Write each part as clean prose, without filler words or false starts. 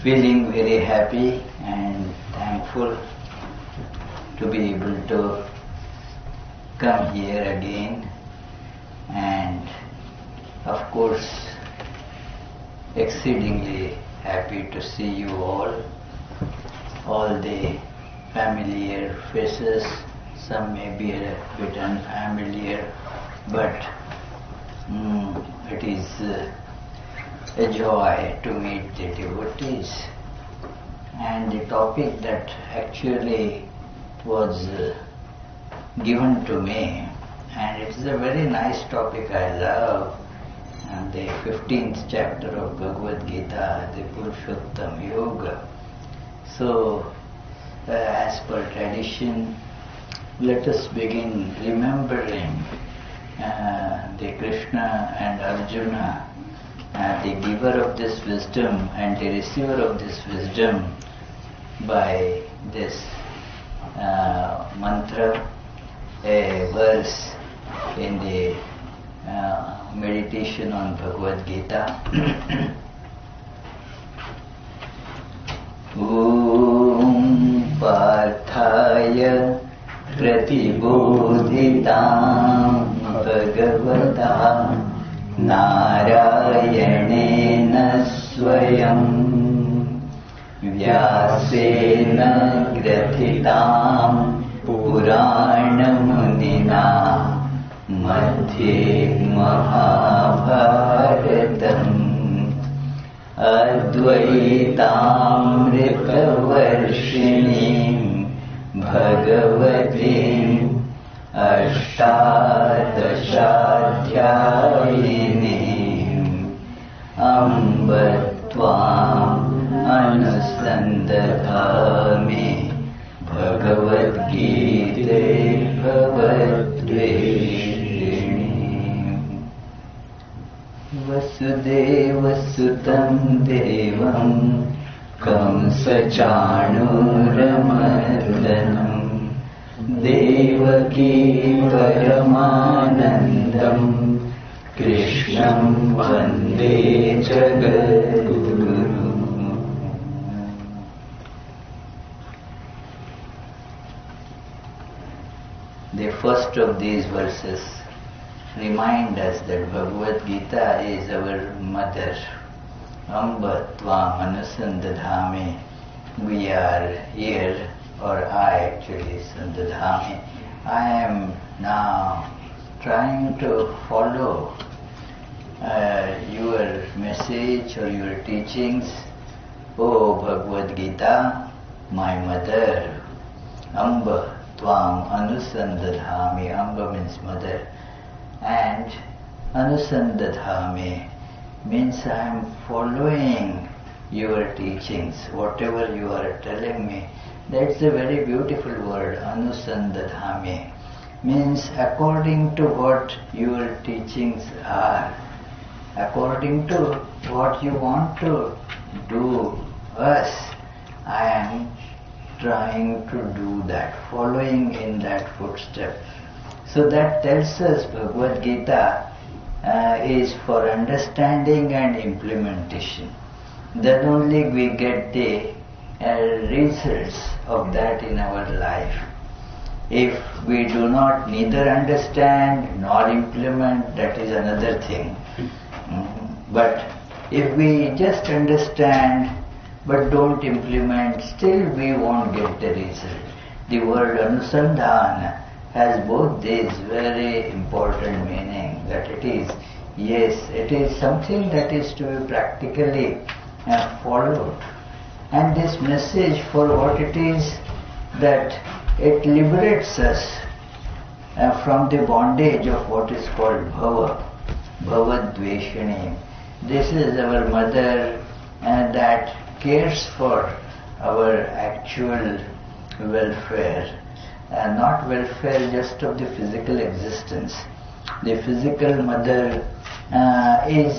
feeling very happy and thankful to be able to come here again, and of course exceedingly happy to see you all the familiar faces. Some may be a bit unfamiliar, but it is a joy to meet the devotees. And the topic that actually was given to me, and it's a very nice topic I love, and the 15th chapter of Bhagawad Geeta, the Purushottam Yoga. So, as per tradition, let us begin remembering the Krishna and Arjuna, the giver of this wisdom and the receiver of this wisdom, by this mantra, a verse in the meditation on Bhagavad Gita. Om Parthaya Pratibodhitam Bhagavata Narayanena Swayam Vyasena Grathitam Puranamunina Madhye Mahabharatam Advaitamritavarshinim Bhagavatim Ashtadashaadhyayinim Amba Tvam Anusandadhami Bhagavad Gita Bhavadveshini Vasudeva Sutam Devam Kamsachanuramardanam Devaki Paramanandam Krishnam Vande Jagadguru. The first of these verses remind us that Bhagavad Gita is our mother. Amba Tvam Anusandadhami. We are here, or I actually, Sandadhami. I am now trying to follow your message or your teachings. O Bhagavad Gita, my mother. Amba Tvam Anusandadhami. Amba means mother. And Anusandadhami means I am following your teachings, whatever you are telling me. That's a very beautiful word, Anusandadhami. Means according to what your teachings are, according to what you want to do us, I am trying to do that, following in that footstep. So that tells us Bhagavad Gita is for understanding and implementation. Then only we get the results of that in our life. If we do not neither understand nor implement, that is another thing. But if we just understand but don't implement, still we won't get the result. The word Anusandhana has both these very important meaning, that it is, yes, it is something that is to be practically followed. And this message, for what it is, that it liberates us from the bondage of what is called bhava, bhavadveshini. This is our mother that cares for our actual welfare. Not welfare just of the physical existence. The physical mother is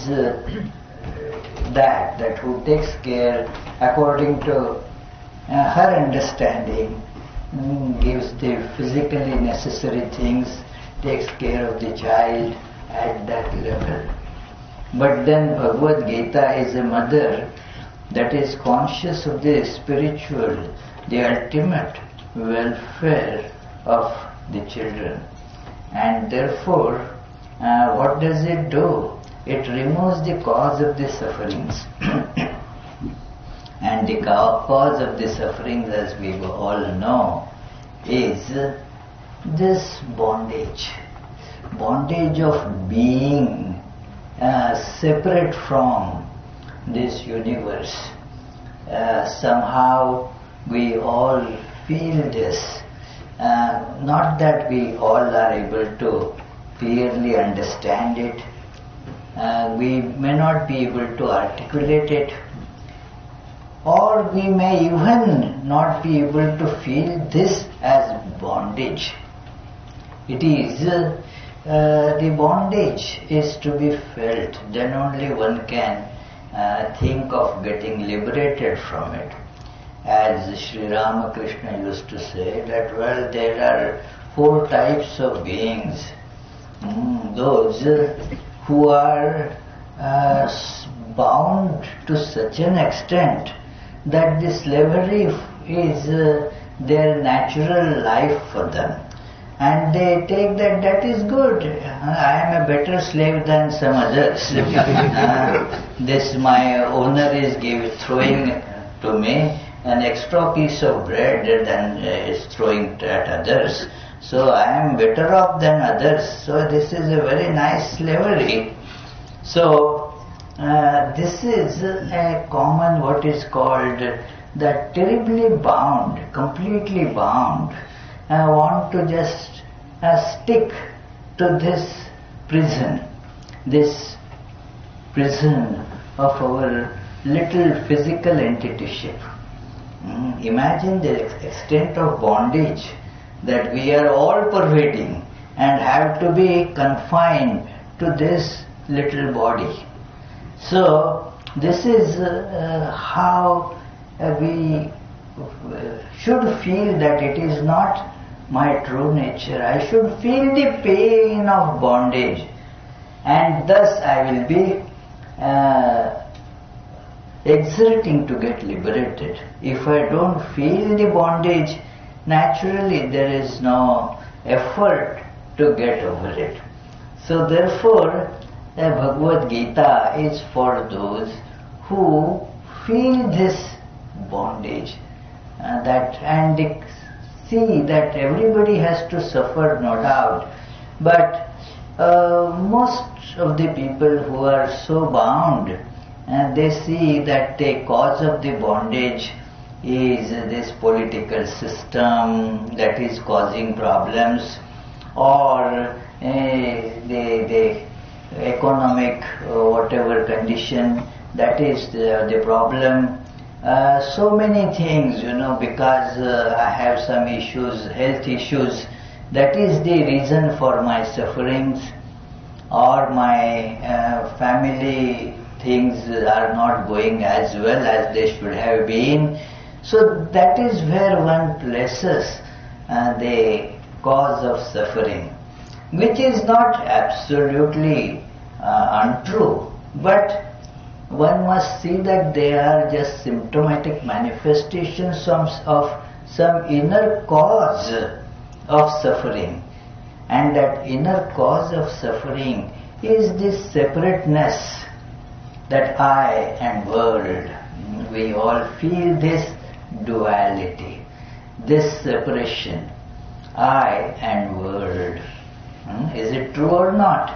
that who takes care according to her understanding, gives the physically necessary things, takes care of the child at that level. But then Bhagavad Gita is a mother that is conscious of the spiritual, the ultimate welfare of the children. And therefore, what does it do? It removes the cause of the sufferings. And the cause of the sufferings, as we all know, is this bondage. Bondage of being separate from this universe. Somehow we all feel this. Not that we all are able to clearly understand it. We may not be able to articulate it, or we may even not be able to feel this as bondage. It is the bondage is to be felt. Then only one can think of getting liberated from it. As Sri Ramakrishna used to say, that well, there are 4 types of beings. Those who are bound to such an extent that the slavery is their natural life for them. And they take that is good. I am a better slave than some others. This my owner is throwing to me an extra piece of bread than is throwing at others. So I am better off than others. So this is a very nice slavery. So this is a common what is called that terribly bound, completely bound. I want to just stick to this prison of our little physical entityship. Imagine the extent of bondage that we are all pervading and have to be confined to this little body. So this is how we should feel that it is not my true nature. I should feel the pain of bondage, and thus I will be exerting to get liberated. If I don't feel the bondage, naturally there is no effort to get over it. So therefore, the Bhagavad Gita is for those who feel this bondage and they see that everybody has to suffer, no doubt, but most of the people who are so bound, they see that the cause of the bondage is this political system that is causing problems, or the economic whatever condition that is the problem. So many things, because I have some issues, health issues, that is the reason for my sufferings, or my family things are not going as well as they should have been. So that is where one places the cause of suffering, which is not absolutely untrue, but one must see that they are just symptomatic manifestations of some inner cause of suffering. And that inner cause of suffering is this separateness, that I and world. We all feel this duality, this separation, I and world. Is it true or not?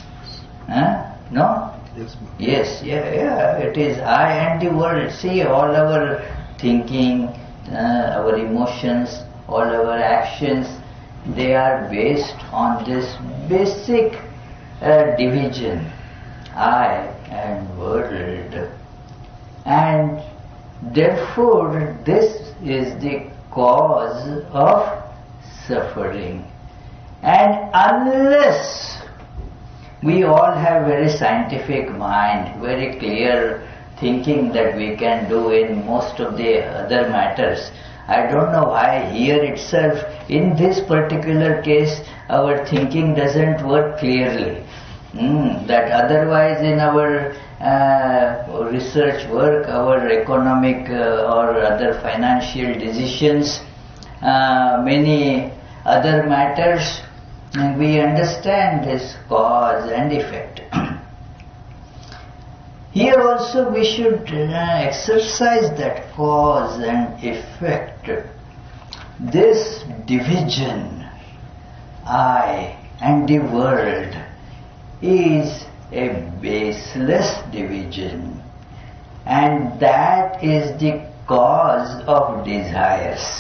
No? Yes, yeah, it is I and the world. See, all our thinking, our emotions, all our actions, they are based on this basic division, I and world. And therefore, this is the cause of suffering. And unless we all have very scientific mind, very clear thinking that we can do in most of the other matters, I don't know why here itself, in this particular case, our thinking doesn't work clearly. That otherwise in our research work, our economic or other financial decisions, many other matters, and we understand this cause and effect. Here also we should exercise that cause and effect. This division, I and the world, is a baseless division, and that is the cause of desires.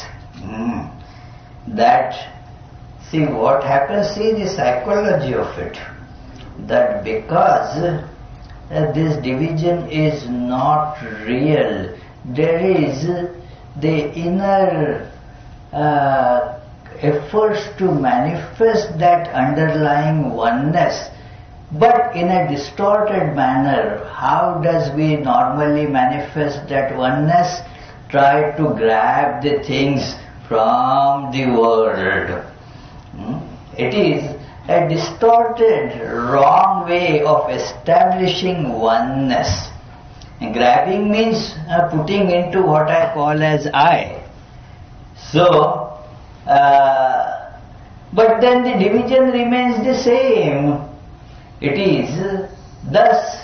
That, see what happens, see the psychology of it, that because this division is not real, there is the inner efforts to manifest that underlying oneness, but in a distorted manner. How does we normally manifest that oneness? Try to grab the things from the world. It is a distorted, wrong way of establishing oneness. And grabbing means putting into what I call as I. So, but then the division remains the same. It is thus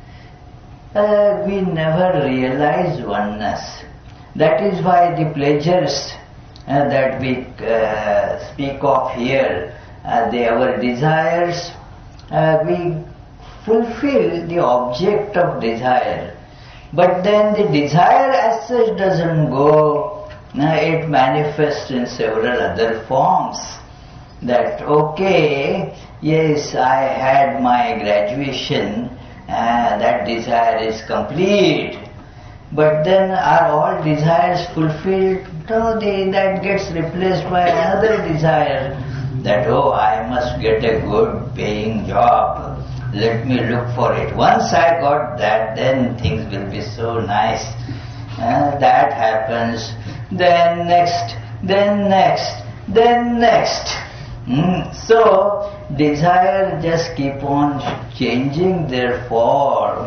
we never realize oneness. That is why the pleasures that we speak of here, our desires, we fulfill the object of desire, but then the desire as such doesn't go. It manifests in several other forms. That okay, yes, I had my graduation, that desire is complete, but then are all desires fulfilled? No, that gets replaced by another desire. That, oh, I must get a good paying job, let me look for it. Once I got that, then things will be so nice. That happens, then next, then next, then next. So, desire just keep on changing their form,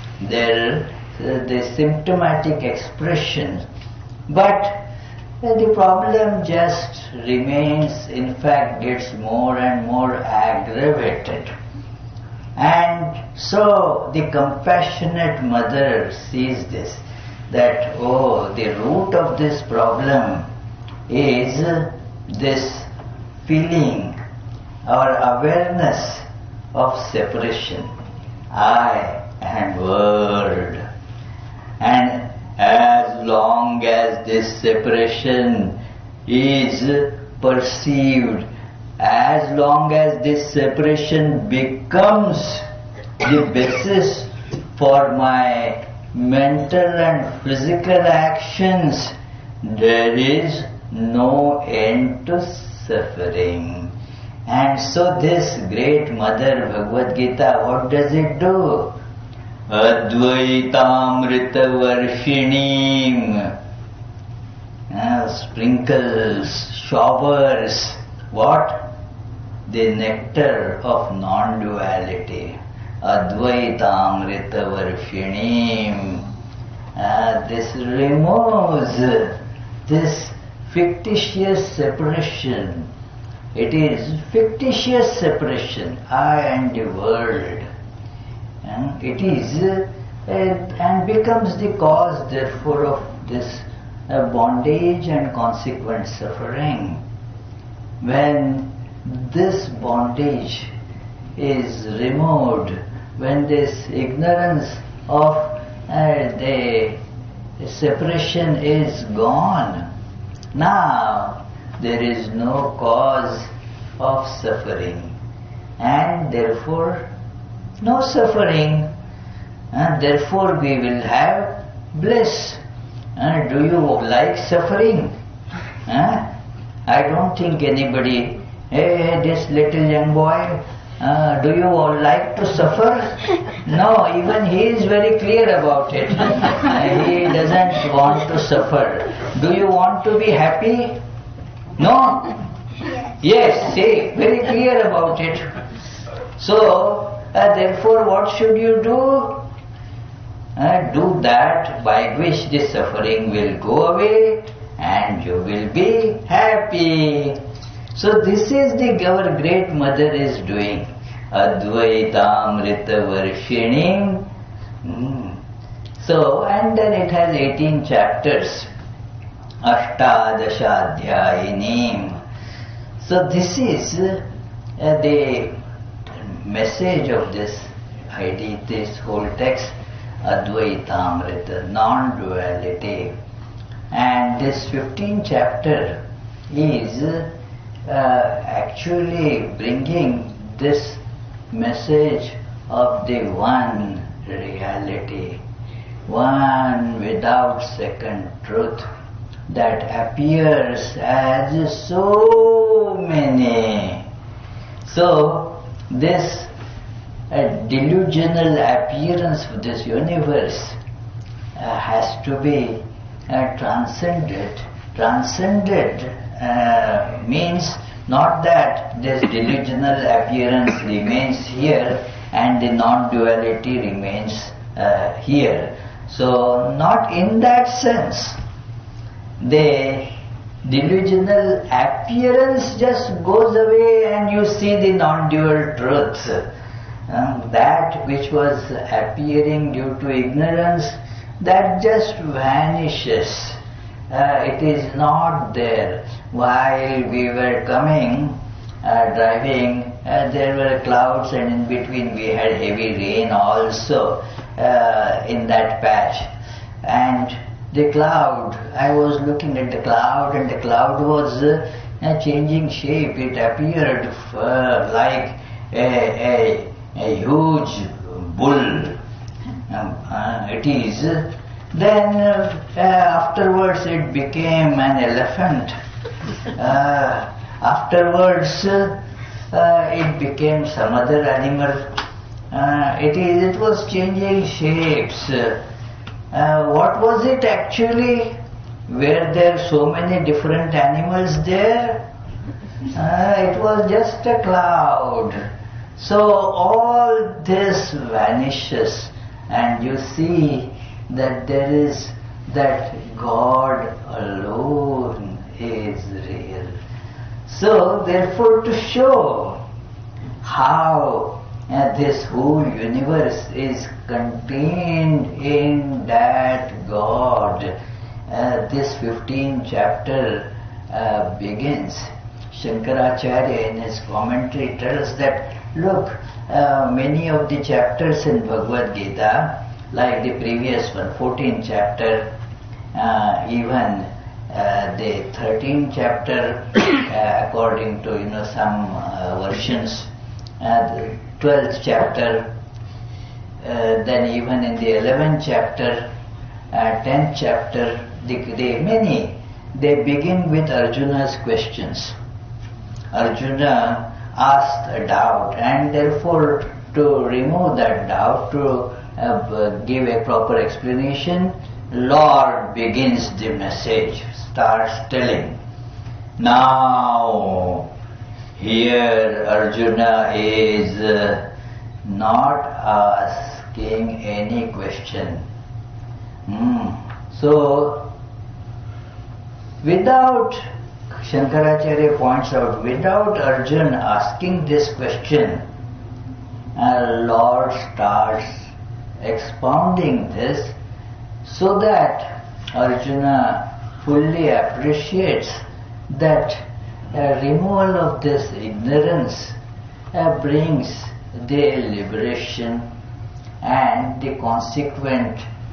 the symptomatic expression. But the problem just remains, in fact gets more and more aggravated. And so the compassionate mother sees this, that oh, the root of this problem is this feeling or awareness of separation, I and world. And as long as this separation is perceived, as long as this separation becomes the basis for my mental and physical actions, there is no end to suffering. And so this great mother, Bhagavad Gita, what does it do? Advaitamrita Varshinim, sprinkles, showers, what? The nectar of non-duality. Advaitamrita Varshinim. This removes this fictitious separation. It is fictitious separation, I and the world. And it is and becomes the cause therefore of this bondage and consequent suffering. When this bondage is removed, when this ignorance of the separation is gone, now there is no cause of suffering, and therefore no suffering, and therefore we will have bliss. Do you like suffering? I don't think anybody, hey, this little young boy, do you all like to suffer? No, even he is very clear about it. He doesn't want to suffer. Do you want to be happy? No? Yes, say, very clear about it. So, therefore what should you do? Do that by which the suffering will go away and you will be happy. So this is our great mother is doing. Advaitamrita Varshinim. So, and then it has 18 chapters. Ashtadashadhyayinim. So this is the message of this idea, this whole text, Advaitamrita, non-duality. And this 15th chapter is actually bringing this message of the one reality, one without second truth that appears as so many. So this delusional appearance of this universe has to be transcended. Transcended means not that this delusional appearance remains here and the non-duality remains here. So not in that sense. The delusional appearance just goes away and you see the non-dual truth. That which was appearing due to ignorance, that just vanishes. It is not there. While we were coming, driving, there were clouds, and in between we had heavy rain also in that patch. And the cloud, I was looking at the cloud, and the cloud was changing shape. It appeared like a huge bull. It is. Then afterwards it became an elephant. Afterwards it became some other animal. It was changing shapes. What was it actually? Were there so many different animals there? It was just a cloud. So all this vanishes and you see that there is that God alone is real. So therefore, to show how this whole universe is contained in that God, this 15th chapter begins. Shankaracharya in his commentary tells that, look, many of the chapters in Bhagavad Gita, like the previous one, 14th chapter, even the 13th chapter, according to some versions, the 12th chapter, then even in the 11th chapter, 10th chapter, they begin with Arjuna's questions. Arjuna asked a doubt, and therefore to remove that doubt, to give a proper explanation, Lord begins the message, starts telling. Now, here Arjuna is not asking any question. So, without, Shankaracharya points out, without Arjuna asking this question, Lord starts expounding this so that Arjuna fully appreciates that removal of this ignorance brings the liberation, and the consequent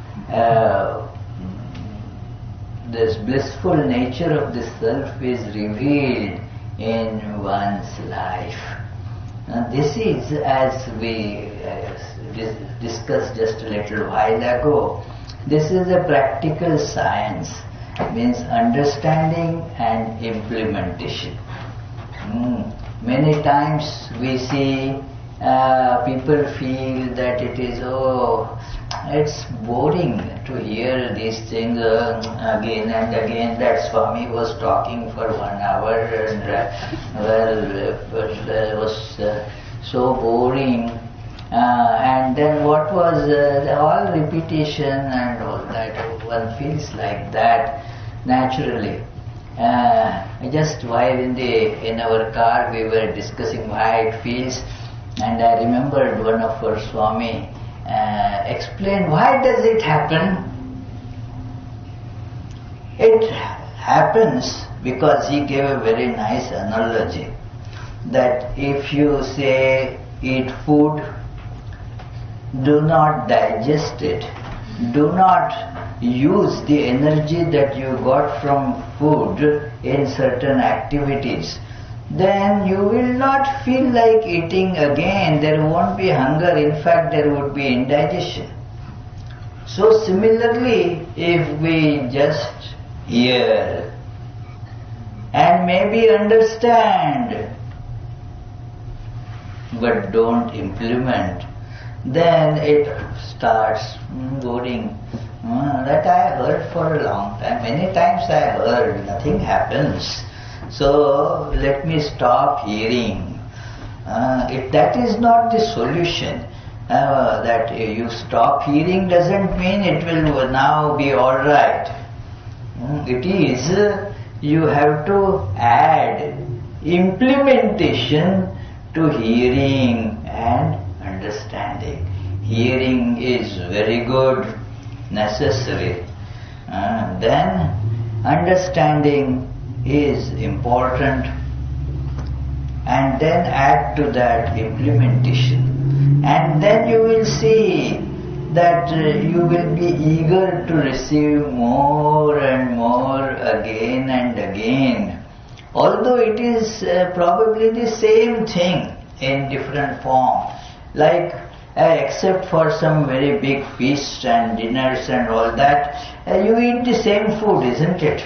this blissful nature of the self is revealed in one's life. Now this is, as we discussed just a little while ago, this is a practical science, means understanding and implementation. Many times we see people feel that it is, it's boring to hear these things again and again, that Swami was talking for 1 hour and it was so boring. And then what was all repetition and all that, one feels like that naturally. Just while in our car we were discussing why it feels, and I remembered one of our Swami explained why does it happen. It happens because he gave a very nice analogy that if you say eat food, do not digest it, do not use the energy that you got from food in certain activities, then you will not feel like eating again. There won't be hunger, in fact there would be indigestion. So similarly, if we just hear and maybe understand but don't implement, then it starts boring. That I heard for a long time. Many times I heard, nothing happens. So let me stop hearing. That is not the solution. That you stop hearing doesn't mean it will now be alright. It is, you have to add implementation to hearing and understanding. Hearing is very good, necessary. Then understanding is important, and then add to that implementation. And then you will see that you will be eager to receive more and more again and again. Although it is probably the same thing in different form. Like except for some very big feasts and dinners and all that, you eat the same food, isn't it?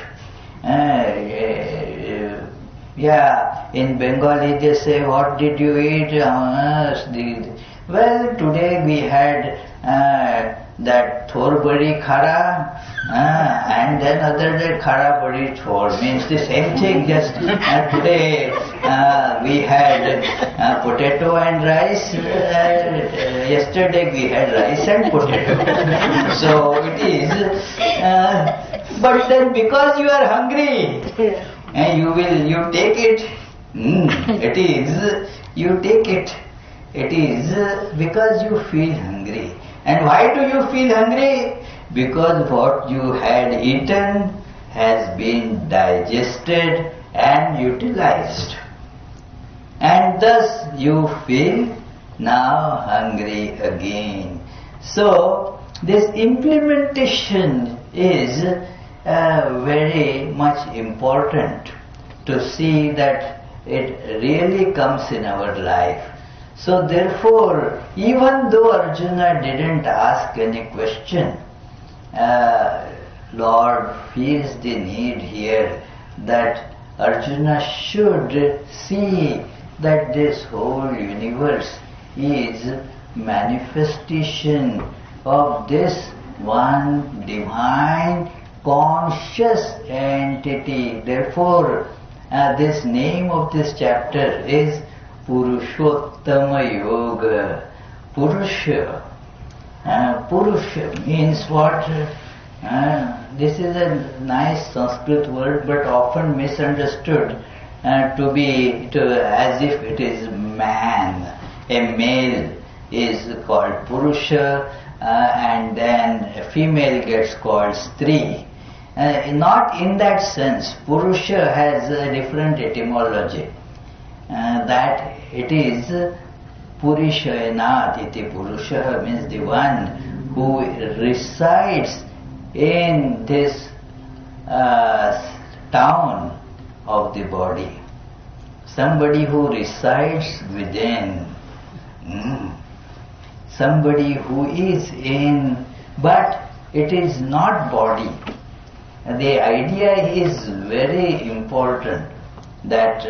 Yeah, in Bengali they say, what did you eat? Well, today we had that thor bari khara, and then other day khara bari thor, means the same thing, just today we had potato and rice, yesterday we had rice and potato. So it is, but then because you are hungry, you take it, it is, you take it. It is because you feel hungry. And why do you feel hungry? Because what you had eaten has been digested and utilized. And thus you feel now hungry again. So this implementation is very much important to see that it really comes in our life. So therefore, even though Arjuna didn't ask any question, Lord feels the need here that Arjuna should see that this whole universe is manifestation of this one divine conscious entity. Therefore, this name of this chapter is Purushottama Yoga. Purusha. Purusha means what? This is a nice Sanskrit word, but often misunderstood as if it is man. A male is called Purusha, and then a female gets called Stri. Not in that sense. Purusha has a different etymology. That it is Purishayana iti. Purusha means the one who resides in this town of the body. Somebody who resides within. Somebody who is in, but it is not body. The idea is very important that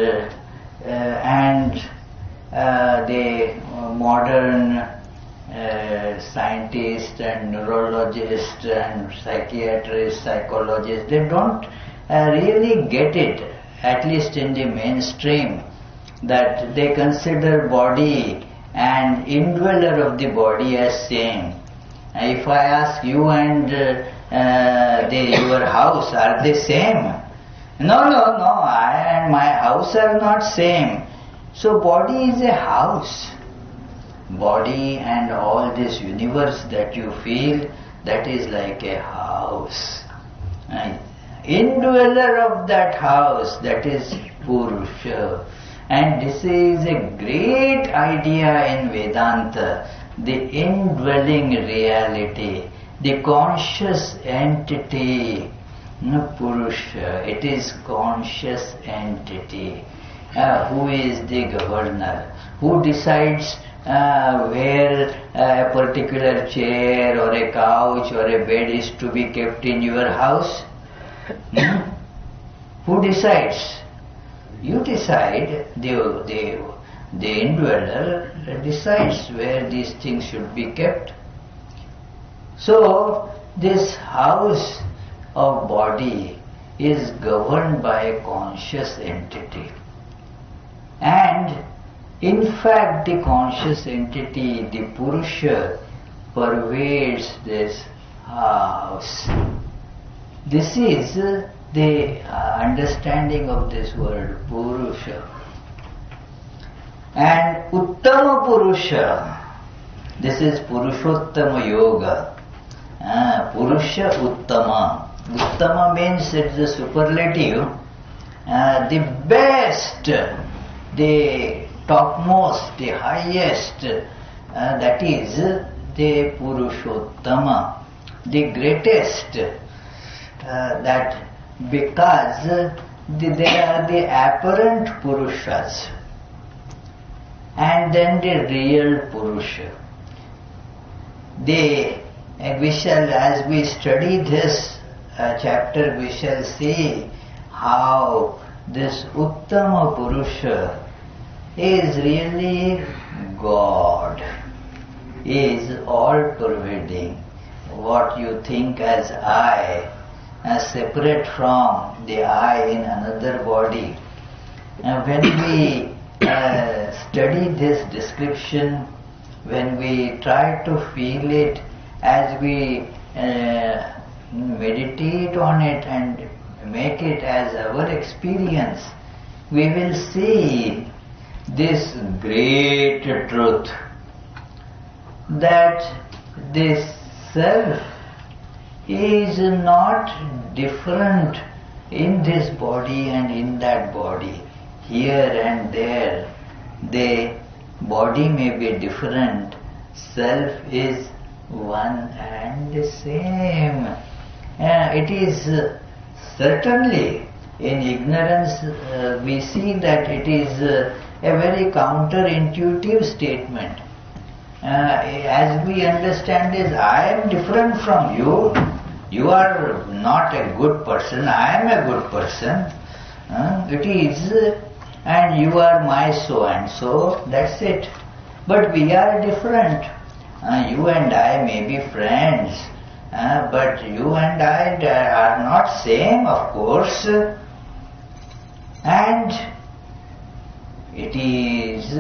the modern scientists and neurologists and psychiatrists, psychologists, they don't really get it, at least in the mainstream, that they consider body and indweller of the body as same. If I ask you and your house, are they same? No, I and my house are not same. So body is a house. Body and all this universe that you feel, that is like a house. Indweller of that house, that is Purusha. And this is a great idea in Vedanta, the indwelling reality, the conscious entity, Purusha. It is conscious entity. Who is the governor? Who decides where a particular chair or a couch or a bed is to be kept in your house? Who decides? You decide. The indweller decides where these things should be kept. So this house of body is governed by a conscious entity. And in fact the conscious entity, the Purusha, pervades this house. This is the understanding of this word Purusha. And Uttama Purusha, this is Purushottama Yoga. Purusha Uttama. Uttama means it's the superlative, the best, the topmost, the highest, that is the Purushottama, the greatest, that because there are the apparent Purushas and then the real Purusha. We shall, as we study this chapter, we shall see how this Uttama Purusha is really God, is all-pervading. What you think as I, separate from the I in another body. When we study this description, when we try to feel it, as we meditate on it and make it as our experience, we will see this great truth that this self is not different in this body and in that body. Here and there, the body may be different, self is one and the same. It is certainly, in ignorance we see that it is a very counterintuitive statement. As we understand this, I am different from you, you are not a good person, I am a good person. It is, and you are my so and so, that's it. But we are different. You and I may be friends, but you and I are not same, of course. And it is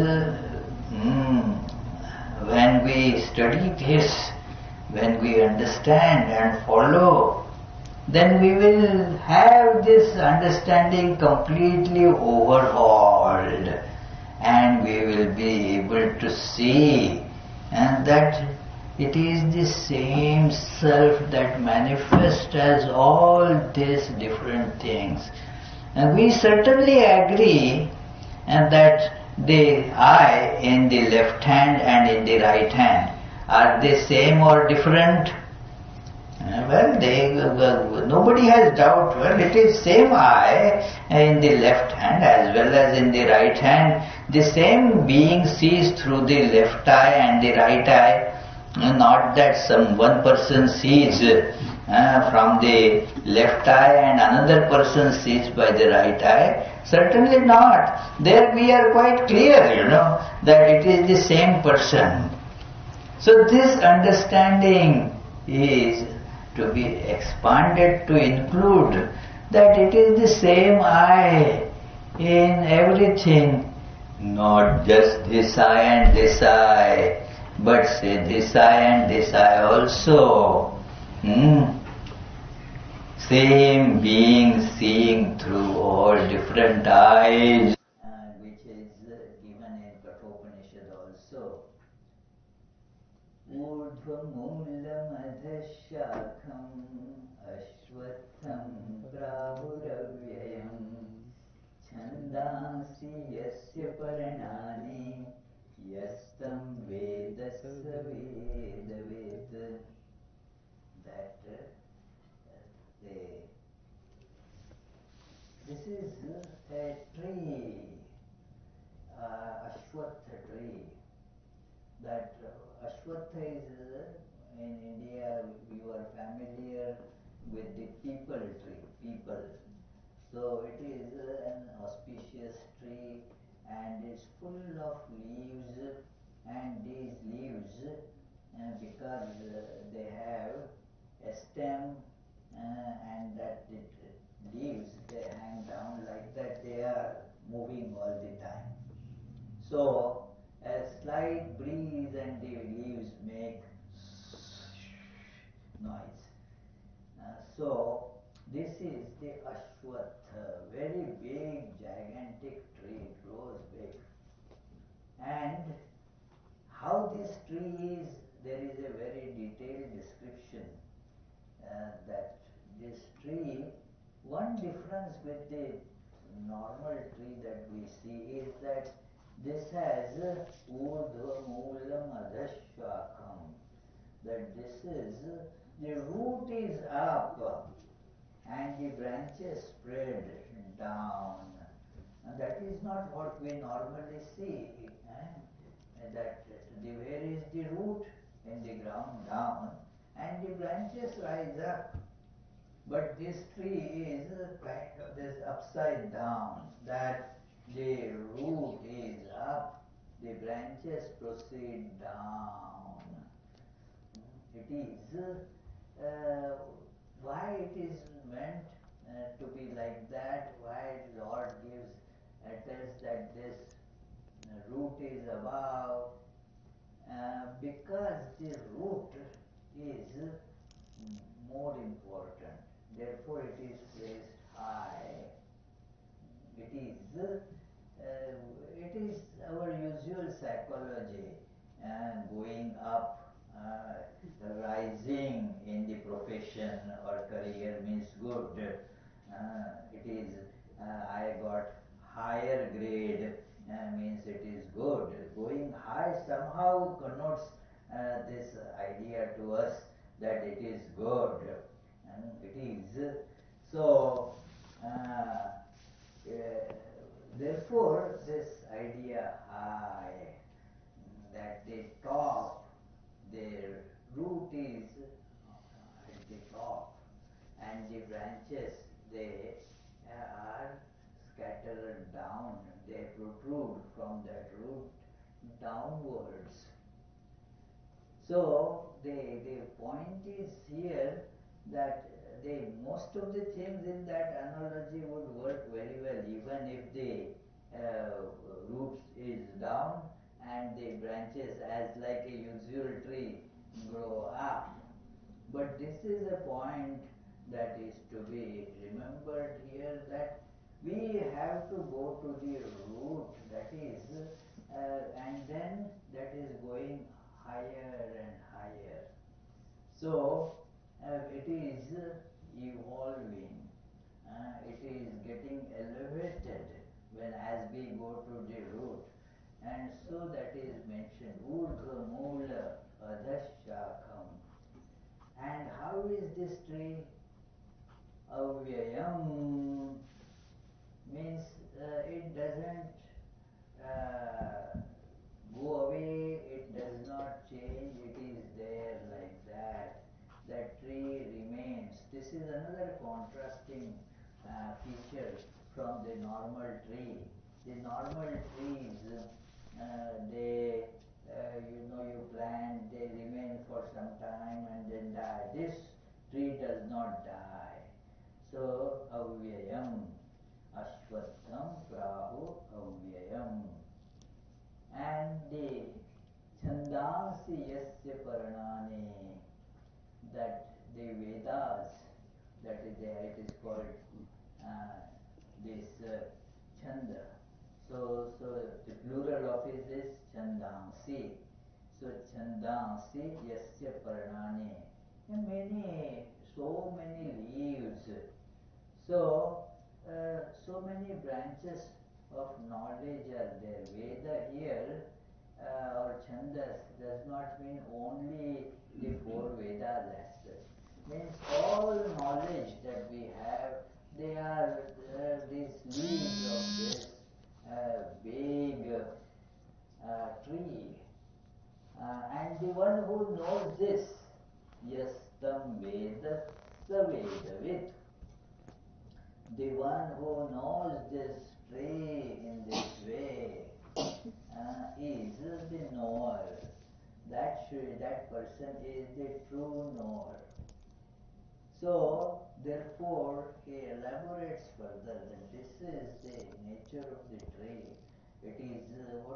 when we study this, when we understand and follow, then we will have this understanding completely overhauled, and we will be able to see that it is the same self that manifests as all these different things. And we certainly agree that the I in the left hand and in the right hand, are they same or different? Well, nobody has doubt. Well, it is same I in the left hand as well as in the right hand. The same being sees through the left eye and the right eye. Not that some one person sees from the left eye and another person sees by the right eye. Certainly not. There we are quite clear, that it is the same person. So this understanding is to be expanded to include that it is the same I in everything, Not just this eye and this eye, but say this eye and this eye also. Same being seeing through all different eyes, which is given in Kathopanishad also. Urdhva moolam adhashakam ashwatham prahuravyayam chandansi yasya paranani yastam vedasya vedavet. That this is a tree, Ashwatha tree. That Ashwatha is in India, you are familiar with the peepal tree, peepal. So it is an auspicious tree and it's full of leaves, and these leaves, because they have a stem and that it leaves, they hang down like that, they are moving all the time. So a slight breeze and the leaves make noise. So this is the Ashwatha, very big, gigantic tree, it grows big. And how this tree is, there is a very detailed description that this tree, one difference with the normal tree that we see is that this has urdhva moolam adhashakam, that this is, the root is up and the branches spread down. And that is not what we normally see. That where is the root? In the ground down, and the branches rise up. But this tree is kind of this upside down, that the root is up, the branches proceed down. It is why it is meant to be like that, why Lord gives tells that this root is above, because the root is more important. Therefore, it is placed high. It is our usual psychology, going up, rising in the profession or career means good. It is, I got higher grade, means it is good. Going high somehow connotes this idea to us that it is good. It is. So, therefore, this idea high, that the top, their root is at the top, and the branches, they are scattered down, they protrude from that root downwards. So the point is here that most of the things in that analogy would work very well, even if the roots is down and the branches, as like a usual tree, grow up. But this is a point that is to be remembered here, that we have to go to the root, that is, and then that is going higher and higher. So it is evolving, it is getting elevated when as we go to the root, and so that is mentioned urdhva moola adhashakam. And how is this tree? Avyayam means it doesn't go away, it does not change, it is there like that. That tree remains. This is another contrasting feature from the normal tree. The normal trees, they, you plant, they remain for some time and then die. This tree does not die. So, avyayam, ashwatham prahu avyayam. is called this chanda. So the plural of it is chandansi. So chandansi yasya parnani. And so many leaves. So many branches of knowledge are there. Veda here or chandas does not mean only the four Vedas as such. Means all knowledge that we have, they are these leaves of this big tree. And the one who knows this, yastam veda sa vedavid. The one who knows this tree in this way is the knower. That person is the true knower. So, therefore, he elaborates further that this is the nature of the tree. It is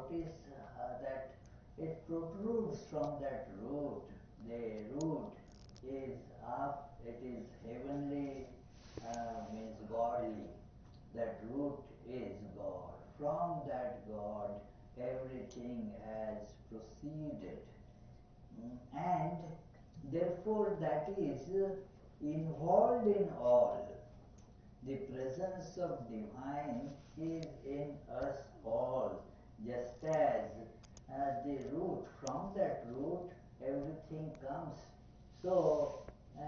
that it protrudes from that root. The root is up, it is heavenly, means godly. That root is God. From that God, everything has proceeded. And therefore, that is involved in all. The presence of divine is in us all, just as the root, from that root everything comes. So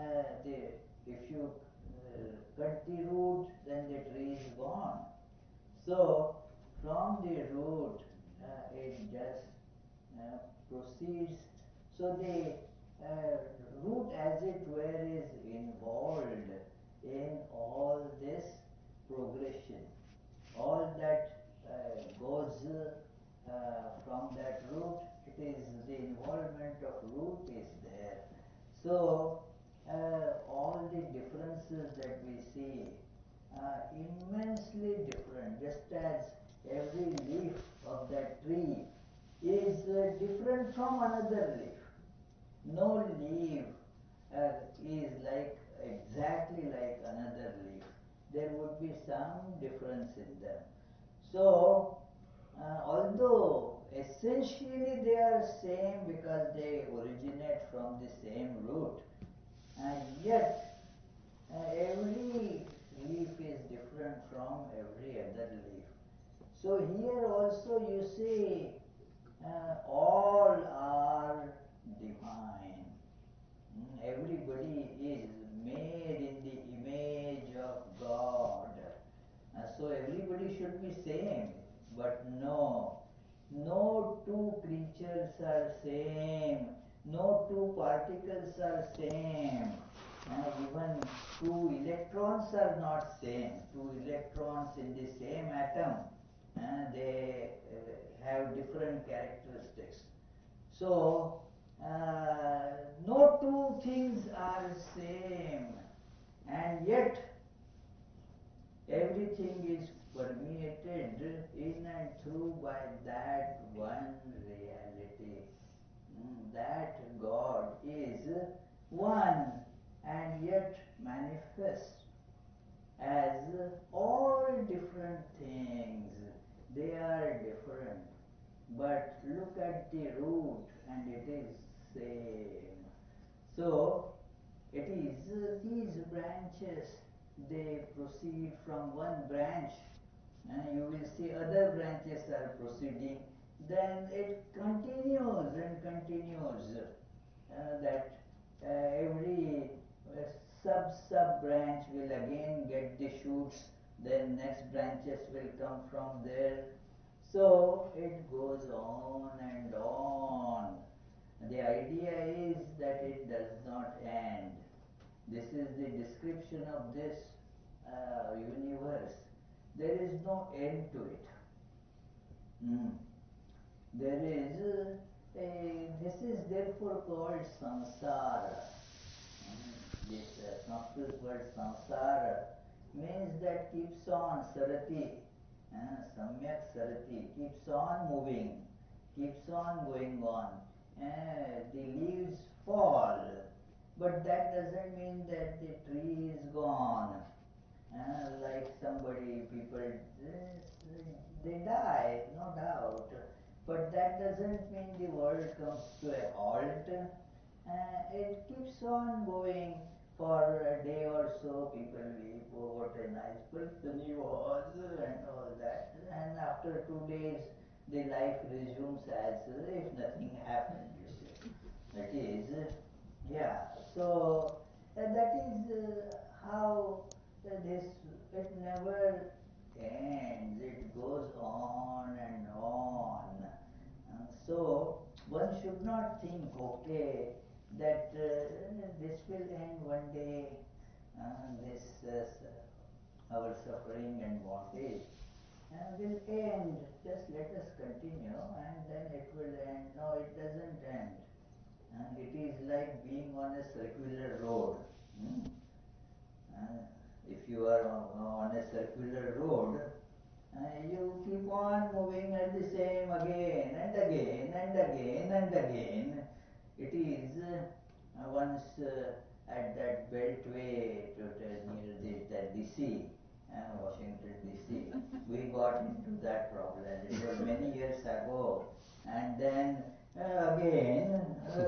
if you cut the root, then the tree is gone. So from the root it just proceeds. So the root, as it were, is involved in all this progression. All that goes from that root, it is the involvement of root is there. So all the differences that we see are immensely different, just as every leaf of that tree is different from another leaf. No leaf is exactly like another leaf. There would be some difference in them. So, although essentially they are same because they originate from the same root, and yet every leaf is different from every other leaf. So here also you see all are divine. Everybody is made in the image of God. So everybody should be same. But no two creatures are same. No two particles are same. Even two electrons are not same. Two electrons in the same atom, they have different characteristics. So, no two things are same, and yet everything is permeated in and through by that one reality. That God is one and yet manifest as all different things. They are different, but look at the root and it is same. So it is these branches, they proceed from one branch, and you will see other branches are proceeding, then it continues and continues. That every sub branch will again get the shoots, then next branches will come from there. So it goes on and on. The idea is that it does not end. This is the description of this universe. There is no end to it. There is this is therefore called samsara. This Sanskrit word samsara means that keeps on, sarati, samyak sarati, keeps on moving, keeps on going on. The leaves fall, but that doesn't mean that the tree is gone. doesn't mean the world comes to a halt. It keeps on going. For a day or so, people weep, oh, what a nice person he was, and all that. And after 2 days, the life resumes as if nothing happened. That is, yeah. So that is how this, it never ends. It goes on and on. So one should not think, okay, that this will end one day, this our suffering and bondage will end. Just let us continue and then it will end. No, it doesn't end. It is like being on a circular road. If you are on a circular road, you keep on moving at the same again and again and again and again. It is once at that beltway near that DC, Washington DC, we got into that problem. It was many years ago, and then again,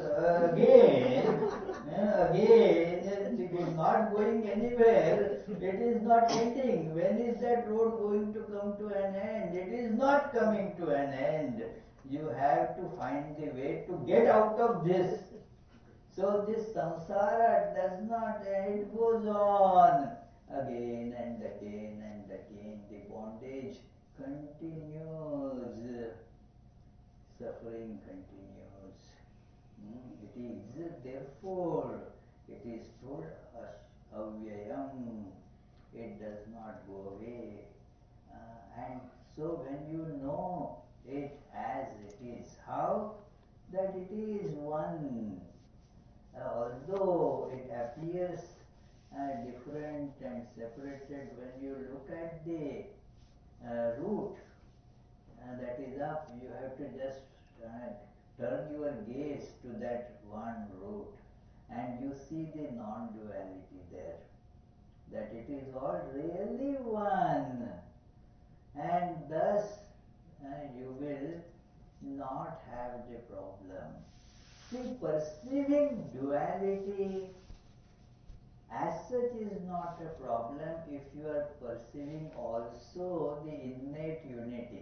it is not going anywhere. It is not ending. When is that road going to come to an end? It is not coming to an end. You have to find the way to get out of this. So this samsara does not end, it goes on again and again and again. The bondage continues, suffering continues. It is, therefore, it is told avyayam, it does not go away. And so when you know it as it is, how? That it is one. Although it appears different and separated, when you look at the root that is up, you have to just turn your gaze to that one root and you see the non-duality there. That it is all really one, and thus you will not have the problem. See, perceiving duality as such is not a problem if you are perceiving also the innate unity.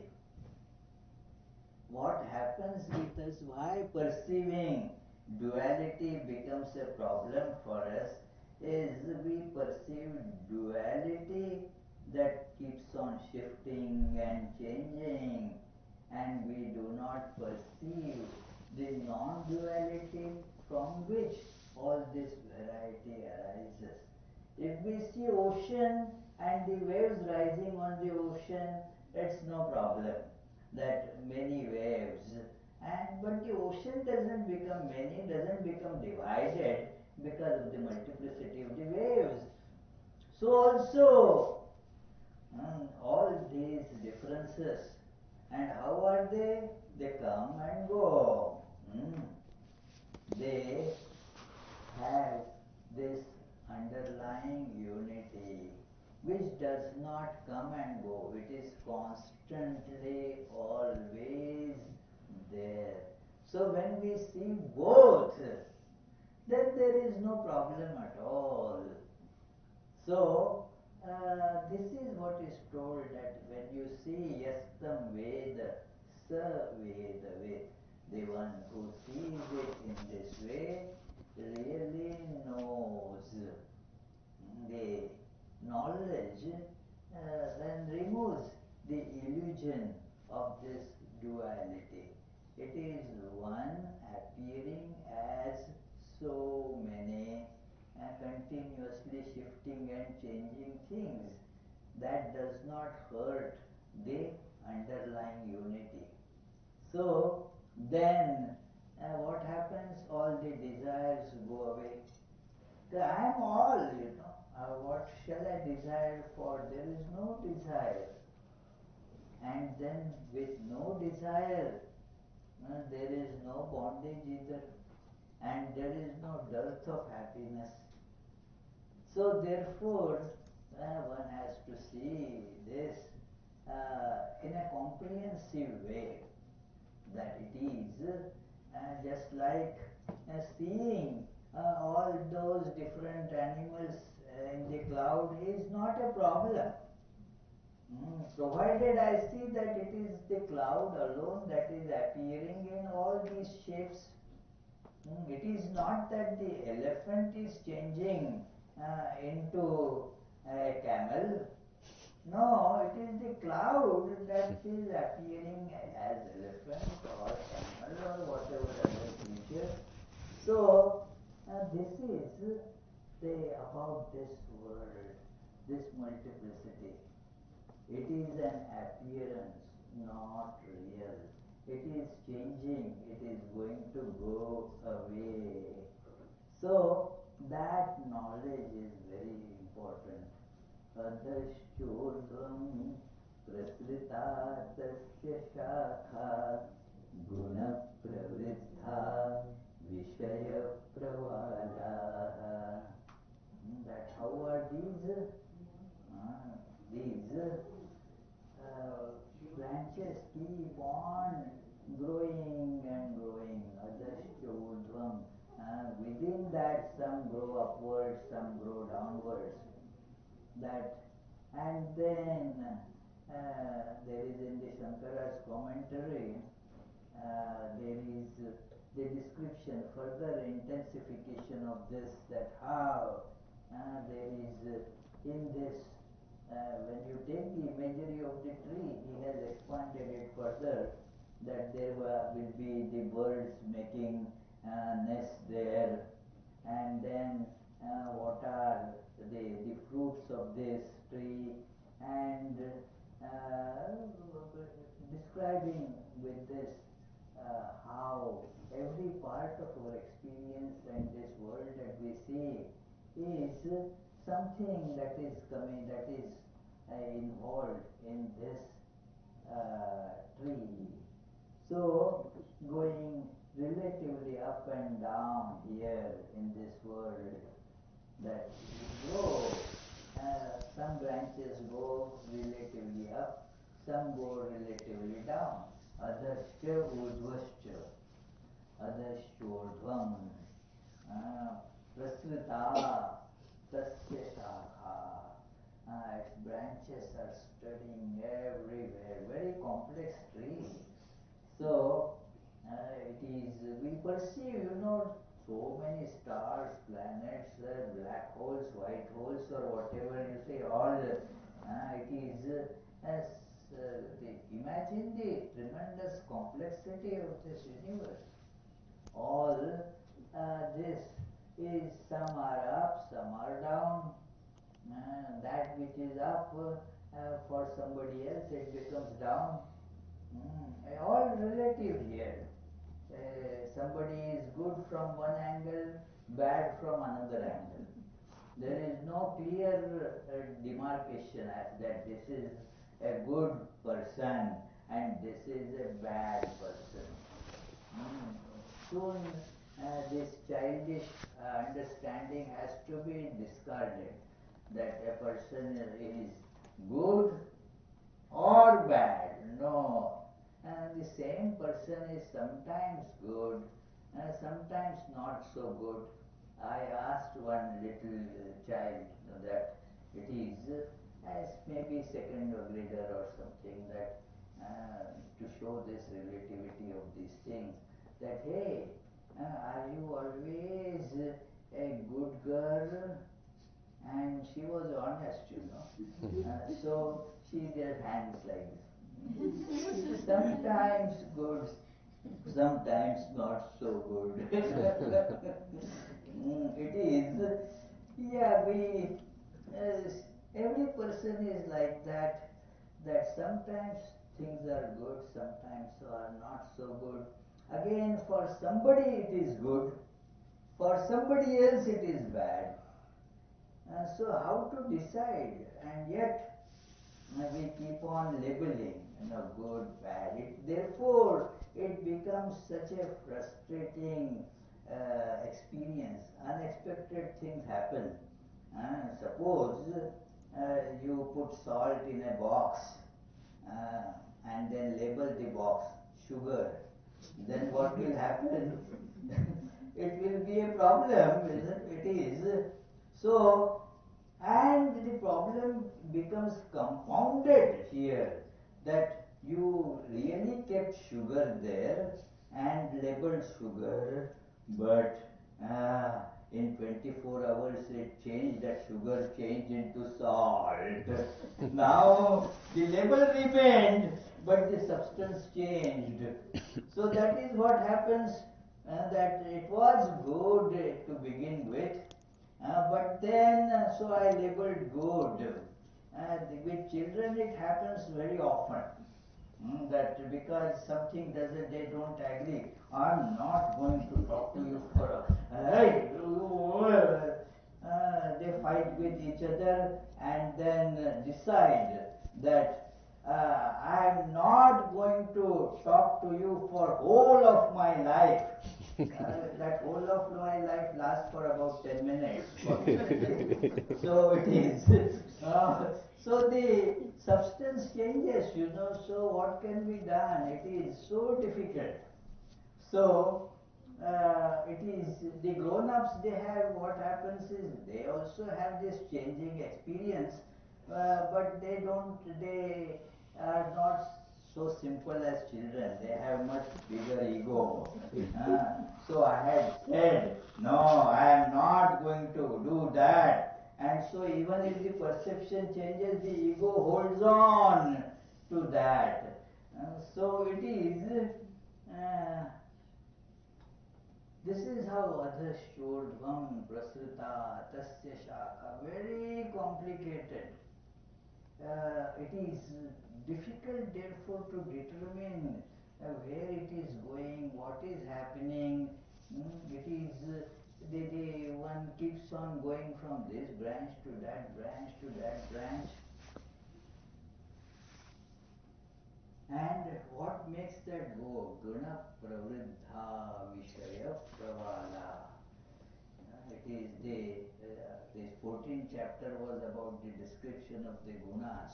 What happens with us, why perceiving duality becomes a problem for us, is we perceive duality that keeps on shifting and changing, and we do not perceive the non-duality from which all this variety arises. If we see ocean and the waves rising on the ocean, it's no problem, that many waves. But the ocean doesn't become many, doesn't become divided because of the multiplicity of the waves. So also, all these differences, and how are they? They come and go. They have this underlying unity which does not come and go. It is constantly, always there. So when we see both, then there is no problem at all. So this is what is told, that when you see yastam veda, sa veda ved, the one who sees it in this way really knows. The knowledge then removes the illusion of this duality. It is one appearing as so many continuously shifting and changing things. That does not hurt the underlying unity. So then what happens? All the desires go away. I am all, what shall I desire for? There is no desire. And then with no desire, there is no bondage either. And there is no dearth of happiness. So therefore, one has to see this in a comprehensive way. that it is just like seeing all those different animals in the cloud is not a problem. Provided I see that it is the cloud alone that is appearing in all these shapes. It is not that the elephant is changing into a camel. No, it is the cloud that is appearing as elephant or camel or whatever other creature. So, this is about this world, this multiplicity. It is an appearance, not real. It is changing, it is going to go away. So, that knowledge is very important. Adashchodvam prasrita tasya shakha guna pravriddha vishaya pravalaha. That how are these? These branches keep on growing and growing. Adashchodvam. Within that, some grow upwards, some grow downwards. That, and then there is in the Shankara's commentary, there is the description, further intensification of this, that how there is in this, when you take the imagery of the tree, he has expanded it further, that there will be the birds making nests there, and then what are the fruits of this tree, and describing with this how every part of our experience and this world that we see is something that is coming, that is involved in this tree. So, going relatively up and down here in this world, that grow, some branches go relatively up, some go relatively down. Adascha udvascha, adashchodvam, prasrita tasya shakha. Its branches are spreading everywhere, very complex tree. So, it is, we perceive, so many stars, planets, black holes, white holes, or whatever you say, all, it is, imagine the tremendous complexity of this universe. All this is, some are up, some are down. That which is up, for somebody else it becomes down. All relative here. Somebody is good from one angle, bad from another angle. There is no clear demarcation as that this is a good person and this is a bad person. Soon this childish understanding has to be discarded, that a person is good or bad. No. And the same person is sometimes good, sometimes not so good. I asked one little child that it is as maybe second grader or something, that to show this relativity of these things, that hey, are you always a good girl? And she was honest, so she just hangs like this. Sometimes good, sometimes not so good. It is, yeah, every person is like that, that sometimes things are good, sometimes are not so good. Again, for somebody it is good, for somebody else it is bad. So how to decide? And yet we keep on labeling, good, bad. Therefore, it becomes such a frustrating experience. Unexpected things happen. Suppose you put salt in a box and then label the box sugar. then what will happen? It will be a problem, isn't it? It is. So, and the problem becomes compounded here, that you really kept sugar there and labeled sugar, but in 24 hours it changed, that sugar changed into salt. Now the label remained, but the substance changed. So that is what happens, that it was good to begin with, but then, so I labeled good. With children it happens very often. That because something doesn't, they don't agree. I'm not going to talk to you for they fight with each other and then decide that I am not going to talk to you for whole of my life. That whole of my life lasts for about 10 minutes. So it is. So the substance changes, so what can be done? It is so difficult. So it is the grown-ups, they have, what happens is they also have this changing experience, but they are not so simple as children. They have much bigger ego. So I had said, no, I am not going to do that. And so even if the perception changes, the ego holds on to that. So it is, this is how adhashodvam prasrita tasya shaka, very complicated. It is difficult therefore to determine where it is going, what is happening. It is, the one keeps on going from this branch to that branch to that branch. And what makes that go? Guna pravriddha vishaya pravala. It is this 14th chapter was about the description of the gunas.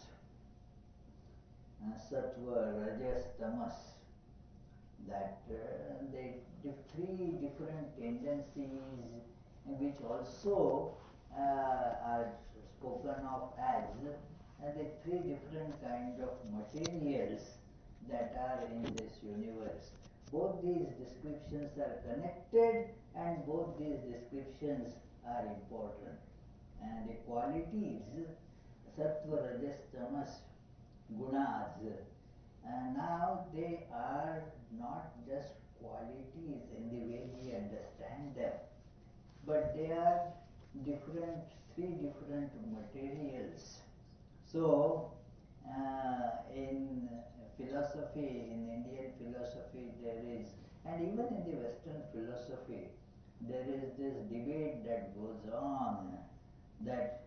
Sattva, Rajas, Tamas. That the three different tendencies, which also are spoken of as the three different kind of materials that are in this universe. Both these descriptions are connected and both these descriptions are important. And the qualities, sattva, rajas, tamas, gunas, now they are not just qualities in the way we understand them, but they are three different materials. So, in philosophy, in Indian philosophy, there is, and even in the Western philosophy, there is this debate that goes on that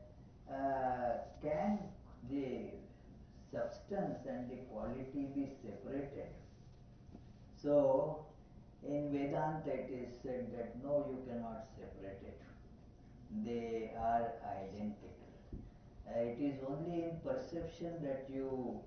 can the substance and the quality be separated? So, in Vedanta it is said that no, you cannot separate it. They are identical. It is only in perception that you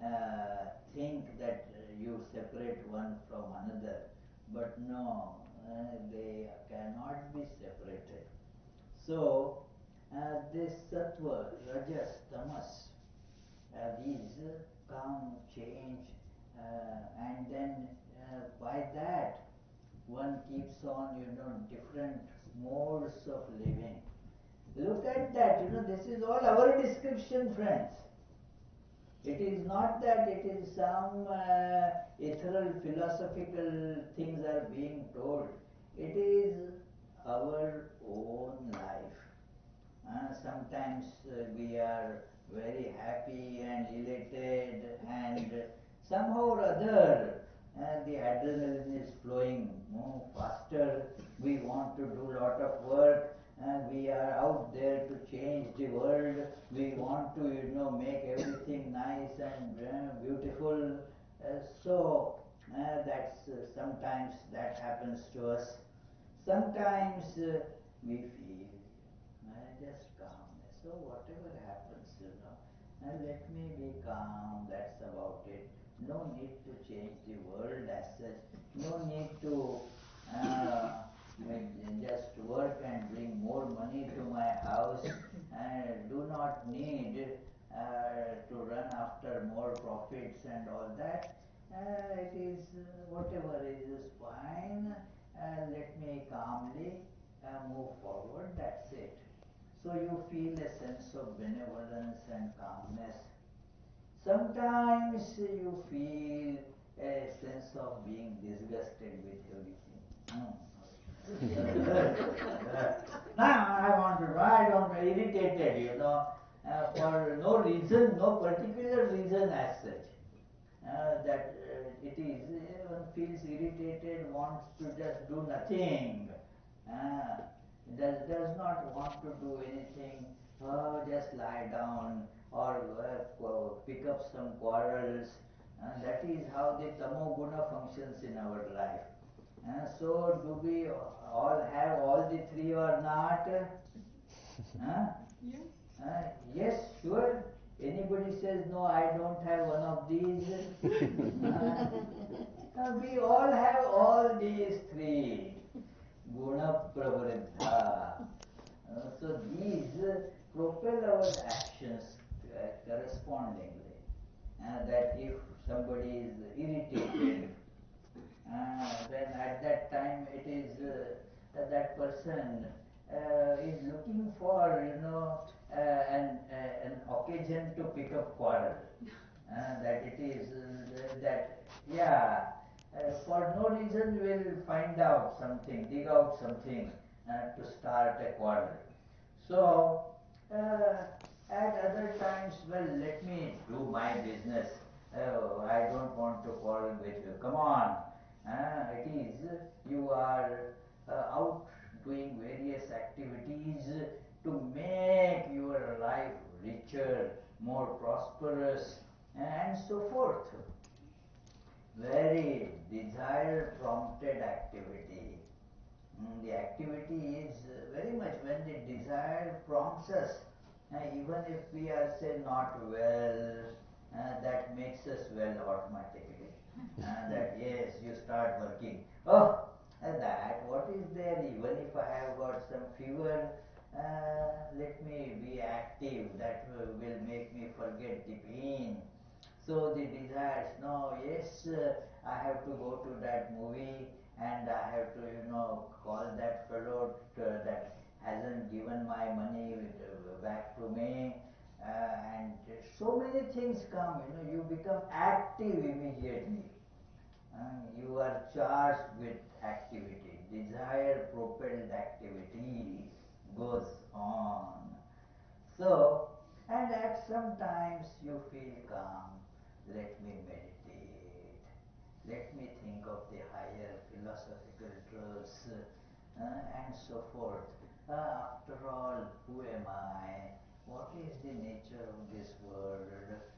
think that you separate one from another, but no, they cannot be separated. So, this sattva, rajas, tamas, these come, change, and then by that one keeps on, different modes of living. Look at that, this is all our description, friends. It is not that it is some ethereal philosophical things are being told. It is our own life. Sometimes we are very happy and elated, and somehow or other the adrenaline is flowing more faster. We want to do a lot of work. We are out there to change the world. We want to, make everything nice and beautiful. So that's sometimes that happens to us. Sometimes we feel just calmness. So whatever happens, and let me be calm. That's about it. No need to change the world as such. No need to uh, just work and bring more money to my house. And do not need to run after more profits and all that. It is whatever is fine. Let me calmly move forward. That's it. So you feel a sense of benevolence and calmness. Sometimes you feel a sense of being disgusted with everything. Now I don't irritated, for no reason, no particular reason as such. That it is, one feels irritated, wants to just do nothing. Uh, does not want to do anything, just lie down or pick up some quarrels. That is how the tamo guna functions in our life. So do we all have all the three or not? Yes. Yes, sure. Anybody says, no, I don't have one of these. We all have all these three. Guna pravriddha. So these propel our actions correspondingly. That if somebody is irritated, then at that time it is that person is looking for an occasion to pick up quarrel. That it is that for no reason will find out something, dig out something to start a quarrel. So at other times, well, let me do my business. I don't want to quarrel with you. Come on. It is you are out doing various activities to make your life richer, more prosperous, and so forth. Very desire prompted activity. The activity is very much when the desire prompts us, even if we are, say, not well, that makes us well automatically. That yes, you start working. Oh, that what is there? Even if I have got some fever, let me be active. That will make me forget the pain. So the desires, no, yes, I have to go to that movie and I have to, call that fellow that hasn't given my money back to me. And so many things come, you become active immediately. You are charged with activity, desire propelled activity goes on. So, and at some times you feel calm, let me meditate, let me think of the higher philosophical truths, and so forth. After all, who am I? What is the nature of this world?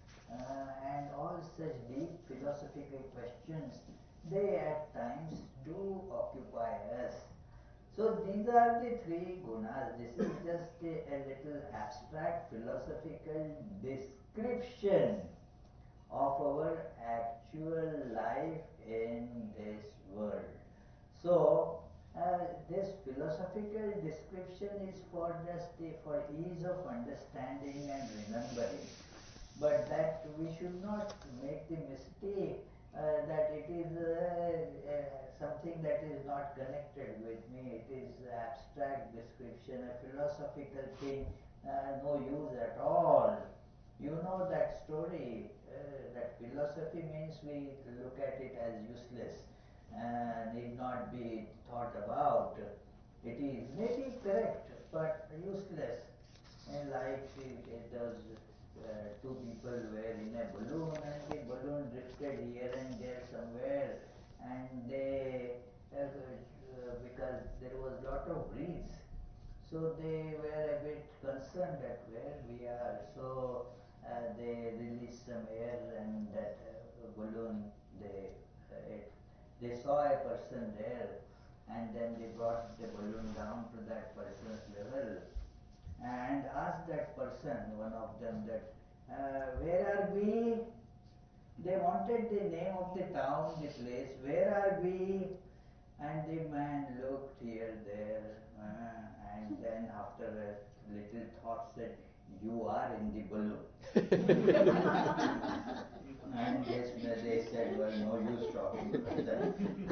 And all such deep philosophical questions, they at times do occupy us. So these are the three gunas. This is just a little abstract philosophical description of our actual life in this world. So this philosophical description is for just for ease of understanding and remembering. But that we should not make the mistake that it is something that is not connected with me. It is abstract description, a philosophical thing, no use at all. You know that story, that philosophy means we look at it as useless, need not be thought about. It is maybe correct, but useless. And like it does, two people were in a balloon and the balloon drifted here and there somewhere, and they, because there was lot of breeze, so they were a bit concerned at where we are. So they released some air and that balloon, they saw a person there, and then they brought the balloon down to that person's level and asked that person, one of them, that where are we? They wanted the name of the town, the place, where are we? And the man looked here, there, and then after a little thought said, you are in the balloon. And they said, well, no use talking further.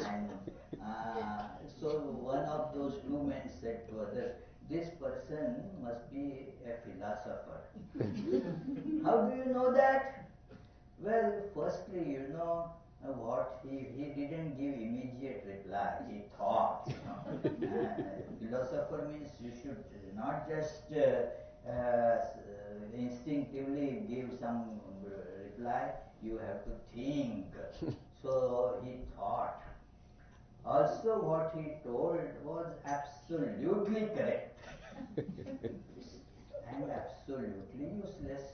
And so one of those two men said to other, this person must be a philosopher. How do you know that? Well, firstly, you know what, he didn't give immediate reply, he thought. Philosopher means you should not just instinctively give some reply, you have to think. So he thought. Also what he told was absolutely correct and absolutely useless.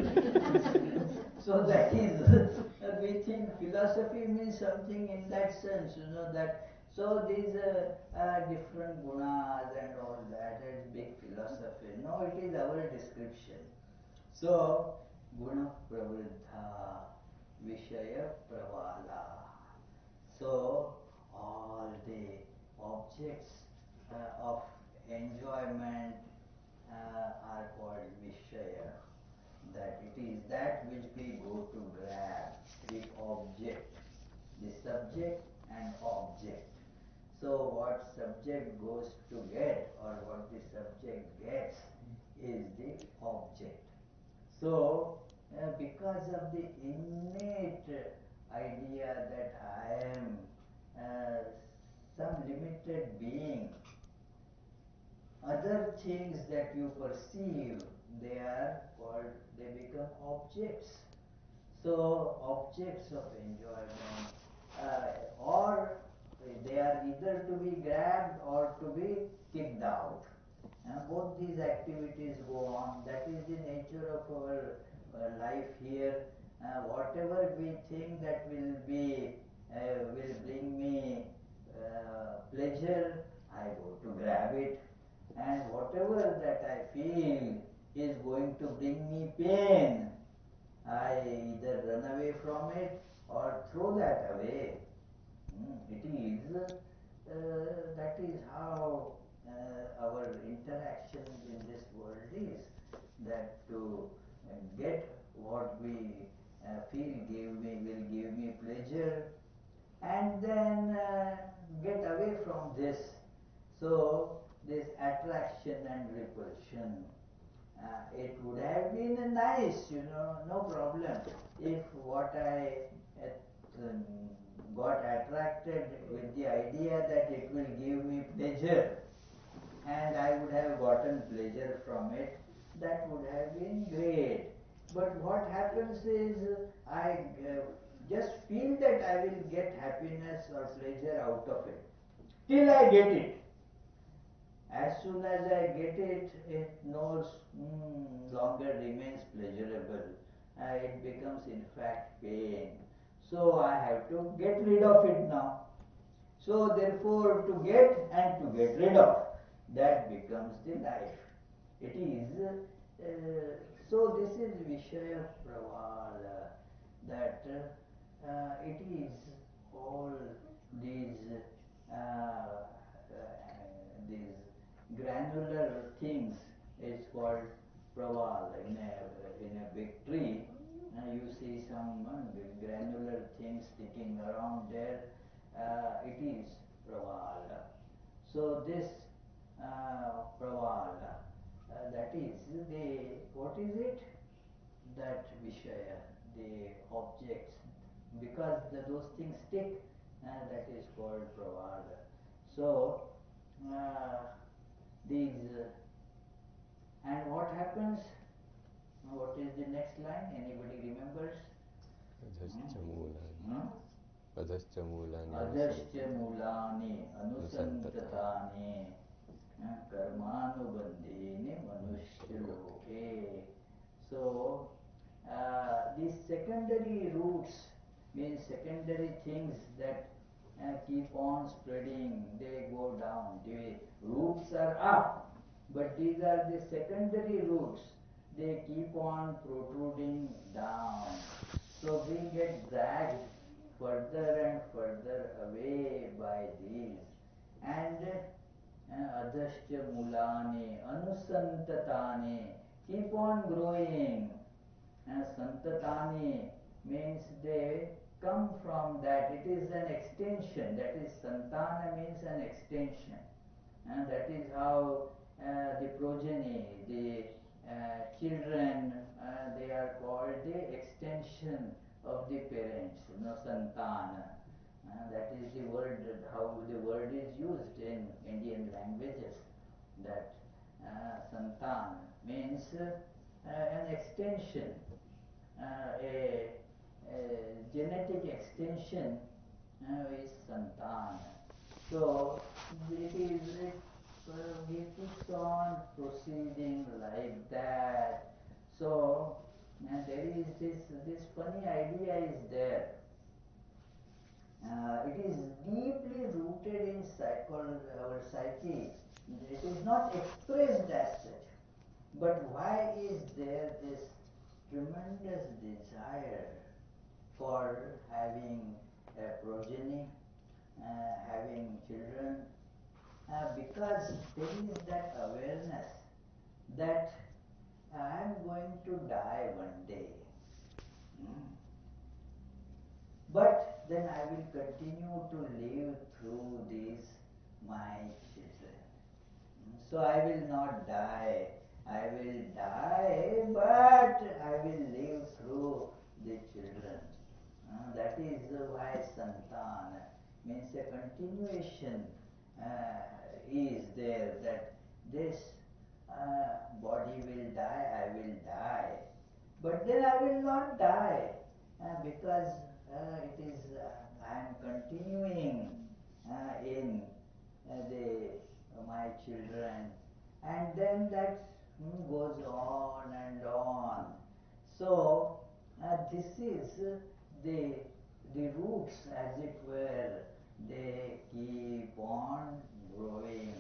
So that is, we think philosophy means something in that sense, you know, that so these different gunas and all that is big philosophy. No, it is our description. So, guna pravriddha vishaya pravala. So, all the objects of enjoyment are called vishaya. That it is that which we go to grab, the object, the subject and object. So what subject goes to get or what the subject gets is the object. So because of the innate idea that I am some limited being, other things that you perceive, they become objects. So objects of enjoyment, or they are either to be grabbed or to be kicked out. Both these activities go on. That is the nature of our life here. Whatever we think that will bring me pleasure, I go to grab it. And whatever that I feel is going to bring me pain, I either run away from it or throw that away. That is how our interaction in this world is. That to get what we feel will give me pleasure, and then get away from this. So this attraction and repulsion, it would have been nice, no problem, if what I got attracted with the idea that it will give me pleasure and I would have gotten pleasure from it, that would have been great. But what happens is I just feel that I will get happiness or pleasure out of it till I get it. As soon as I get it, it no longer remains pleasurable. It becomes in fact pain. So I have to get rid of it now. So therefore to get and to get rid of, that becomes the life. It is, so this is Vishaya Pravala, that it is all these granular things is called praval. In a big tree, you see some granular things sticking around there. It is pravala. So this pravala, that is what is it? That vishaya, the objects, because those things stick, that is called pravala. So and what happens? What is the next line? Anybody remembers? Adhascha mulani anusantatani karmanubandhini manushya. So these secondary roots means secondary things that keep on spreading, they go down. The roots are up, but these are the secondary roots. They keep on protruding down. So we get further and further away by these. And adhasya mulani anusantatani, keep on growing. Santatani means they come from that. It is an extension. That is, santana means an extension. And that is how the progeny, the children, they are called the extension of the parents, santana. That is the word, how the word is used in Indian languages. That santan means an extension, a genetic extension is santan. So he keeps on proceeding like that. So there is this funny idea is there. It is deeply rooted in our psyche. It is not expressed as such. But why is there this tremendous desire for having a progeny, having children? Because there is that awareness that I am going to die one day. But then I will continue to live through these my children. So I will not die. I will die, but I will live through the children. That is why santan means a continuation is there, that this body will die, I will die. But then I will not die because it is I am continuing in my children, and then that goes on and on. So this is the roots, as it were, they keep on growing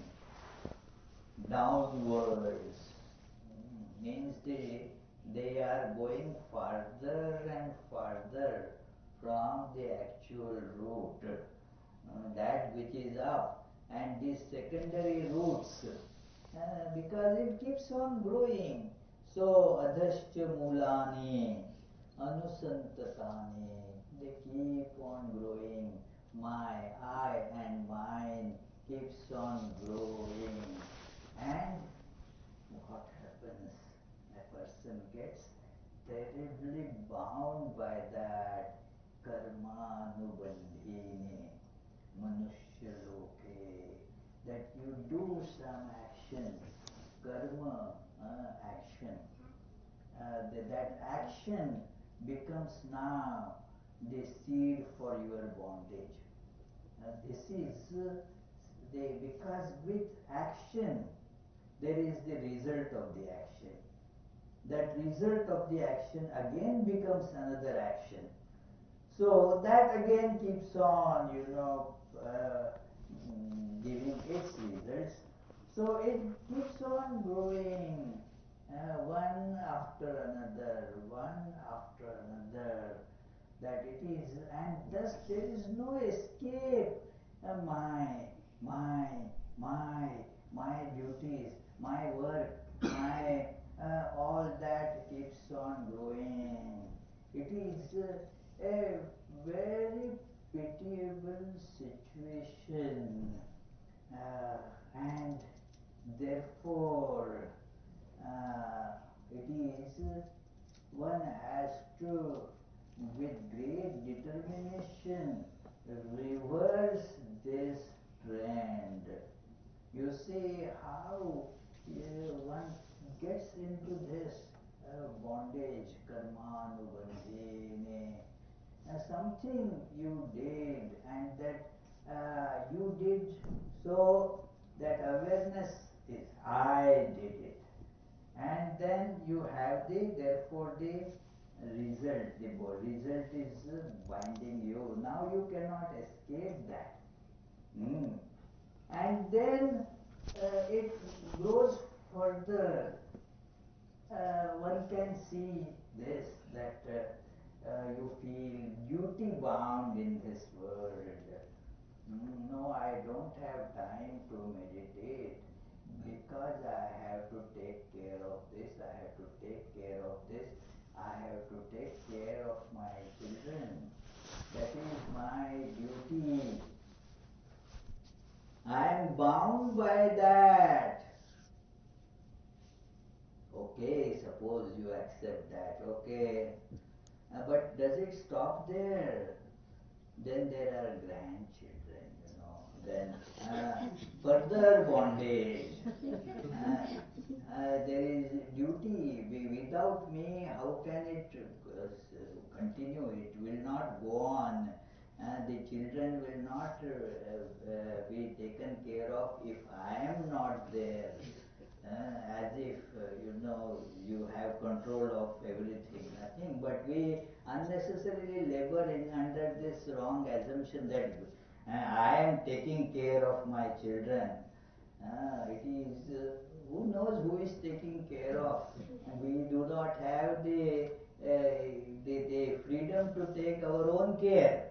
downwards. Means they are going further and further from the actual root, that which is up, and these secondary roots, because it keeps on growing. So adhasya mulani anusantatani, they keep on growing. My, I and mine keeps on growing. And what happens? A person gets terribly bound by that karma anubandhini manushya loke, that you do some action, karma, action. That action becomes now the seed for your bondage. This is because with action there is the result of the action. That result of the action again becomes another action. So that again keeps on, giving its results. So it keeps on growing, one after another, that it is, and thus there is no escape. My duties, my work, my all that keeps on growing. It is a very pitiable situation, and therefore it is, one has to, with great determination, reverse this trend. You see how one gets into this bondage, karma anubandhini, something you did, and that you did, so that awareness is I did it, and then you have therefore the result. The result is binding you. Now you cannot escape that. And then it grows further. One can see this, that you feel duty bound in this world. No, I don't have time to meditate because I have to take care of this, I have to take care of this, I have to take care of my children. That is my duty. I am bound by that. Okay, suppose you accept that, okay. But does it stop there? Then there are grandchildren, then further bondage. There is duty. Without me, how can it continue? It will not go on. The children will not be taken care of if I am not there. As if you have control of everything, nothing. But we unnecessarily labor under this wrong assumption that I am taking care of my children. It is who knows who is taking care of. We do not have the freedom to take our own care.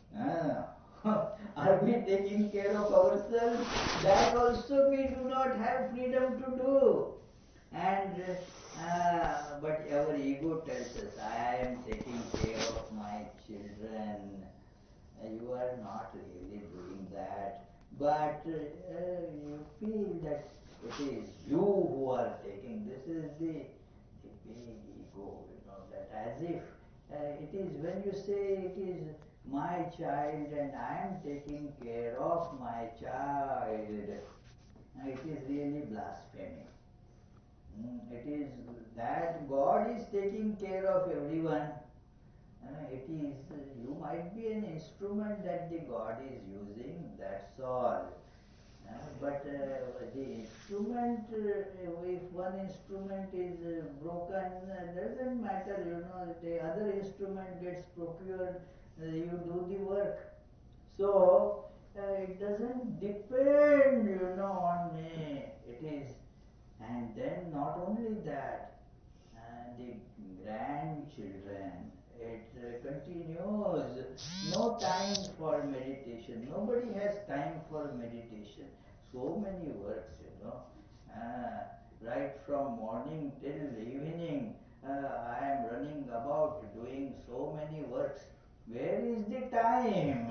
Are we taking care of ourselves? That also we do not have freedom to do. And but our ego tells us, I am taking care of my children. You are not really doing that. But you feel that it is you who are taking. This is the big ego, that as if it is when you say it is my child and I am taking care of my child, it is really blasphemy. It is that God is taking care of everyone. It is, you might be an instrument that the God is using, that's all. But the instrument, if one instrument is broken, doesn't matter, the other instrument gets procured, you do the work. So, it doesn't depend, on me. It is, and then not only that, the grandchildren, it continues. No time for meditation. Nobody has time for meditation. So many works, right from morning till evening, I am running about doing so many works. Where is the time?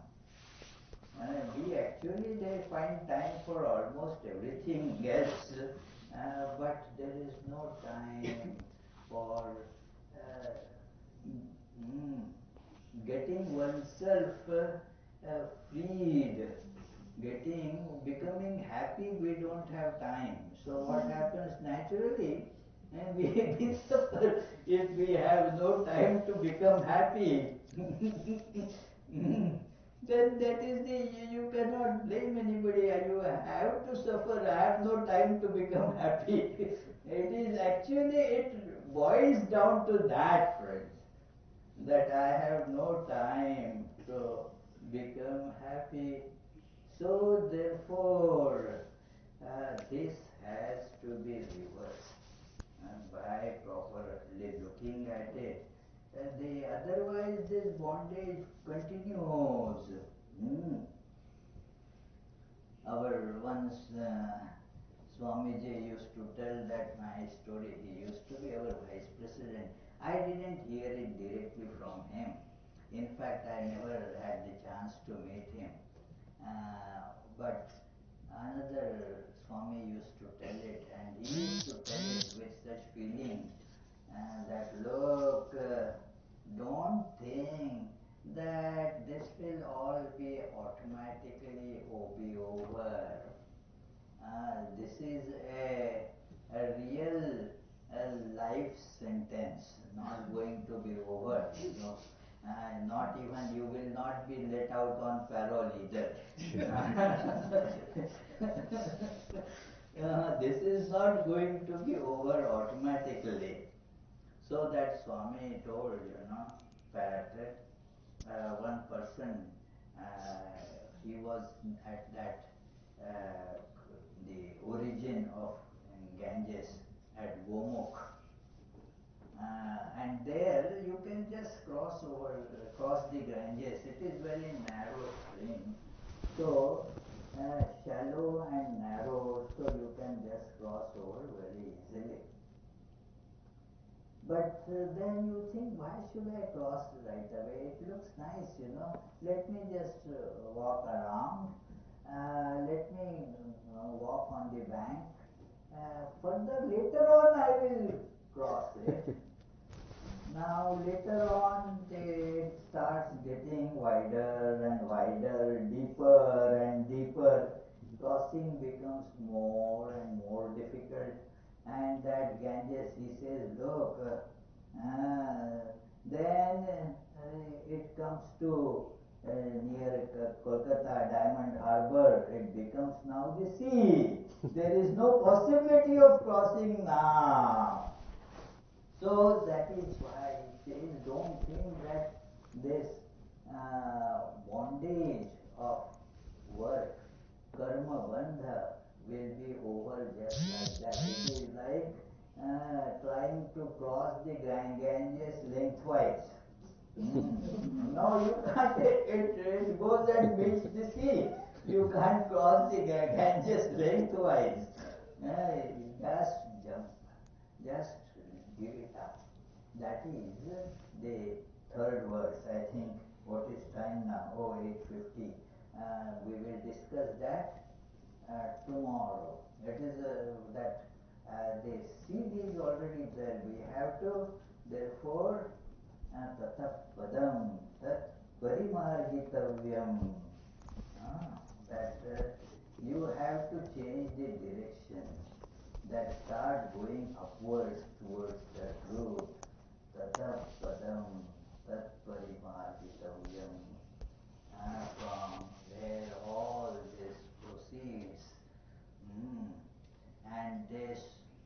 They find time for almost everything else, but there is no time for getting oneself freed, becoming happy. We don't have time. So what happens naturally? And we suffer if we have no time to become happy. Then that is you cannot blame anybody. You have to suffer. I have no time to become happy. It boils down to that, friends, that I have no time to become happy. So therefore, this has to be reversed by properly looking at it. Otherwise, this bondage continues. Our once Swamiji used to tell that my story. He used to be our vice president. I didn't hear it directly from him. In fact, I never had the chance to meet him. But another Swami used to tell it, and he used to tell it with such feeling that look, don't think that this will all be automatically be over. This is a real life sentence, not going to be over. Not even, you will not be let out on parole either. This is not going to be over automatically. So that Swami told, that one person, he was at that, the origin of Ganges at Gomukh. And there you can just cross the Ganges. It is very narrow stream. So shallow and narrow, so you can just cross over very easily. But then you think, why should I cross right away? It looks nice, Let me just walk around. Let me walk on the bank. Further, later on, I will cross it. Now, later on, it starts getting wider and wider, deeper and deeper. Crossing becomes more and more difficult. And that Ganges, he says, look, then it comes to near Kolkata, Diamond Harbour, it becomes now the sea. There is no possibility of crossing now. So that is why he says, don't think that this bondage of work, karma bandha, will be over just like that. It is like trying to cross the Ganges lengthwise. No, you can't. It goes and meets the sea. You can't cross the Ganges lengthwise. Just jump. Just give it up. That is the third verse. I think, what is time now? Oh, 8:50. We will discuss that tomorrow. It is that the seed is already there. We have to, therefore, tatah padam tat parimargitavyam. That you have to change the direction, that start going upwards towards the truth. Tatah padam tat parimargitavyam. From where all this proceeds. And this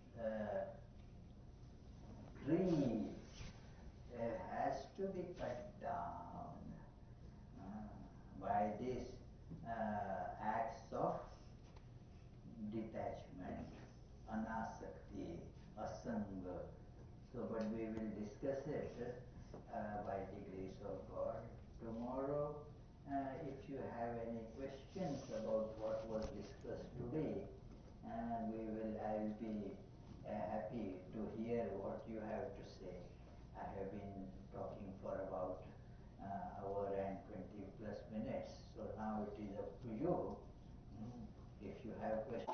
tree has to be cut down by these acts of detachment, anasakti, asanga. So, but we will discuss it by the grace of God tomorrow. If you have any questions about what was discussed today, I will be happy to hear what you have to say. I have been talking for about hour and 20 plus minutes, so now it is up to you. If you have questions,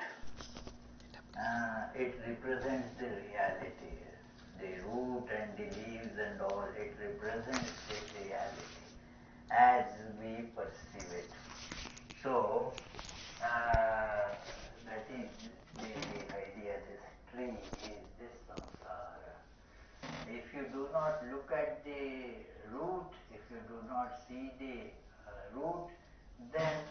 it represents the reality. The root and the leaves and all, it represents the reality as we perceive it. So, that is the idea. This tree is this samsara. If you do not look at the root, if you do not see the root, then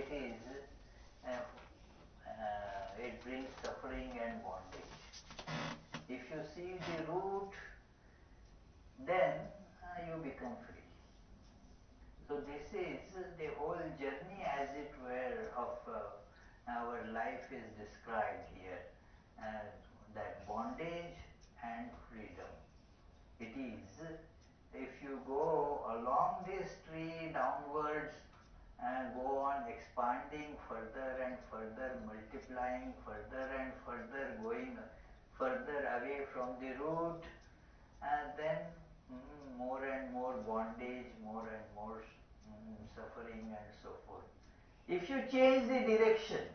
it brings suffering and bondage. If you see the root, then you become free. So this is the whole journey, as it were, of our life is described here, that bondage and freedom. It is, if you go along this tree downwards and go on expanding further and further, multiplying further and further, going further away from the root, then more and more bondage, more and more suffering and so forth. If you change the direction,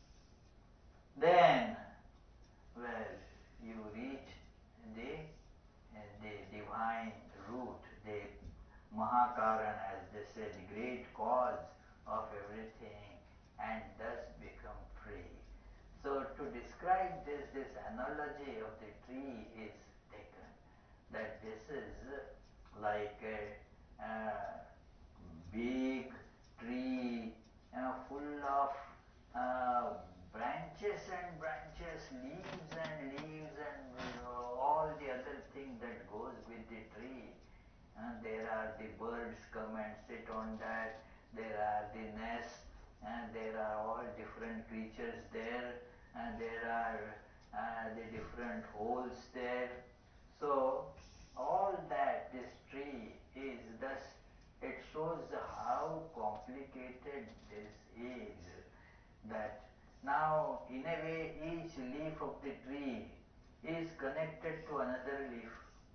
then, well, you reach the divine root, the Mahakaran, as they say, the great cause of everything, and thus become free. So to describe this analogy of the tree is taken, that this is like a big tree full of branches and branches, leaves and leaves, and all the other thing that goes with the tree. And there are the birds come and sit on that, there are the nests, and there are all different creatures there, and there are the different holes there. So all that this tree is, thus it shows how complicated this is, that now in a way each leaf of the tree is connected to another leaf.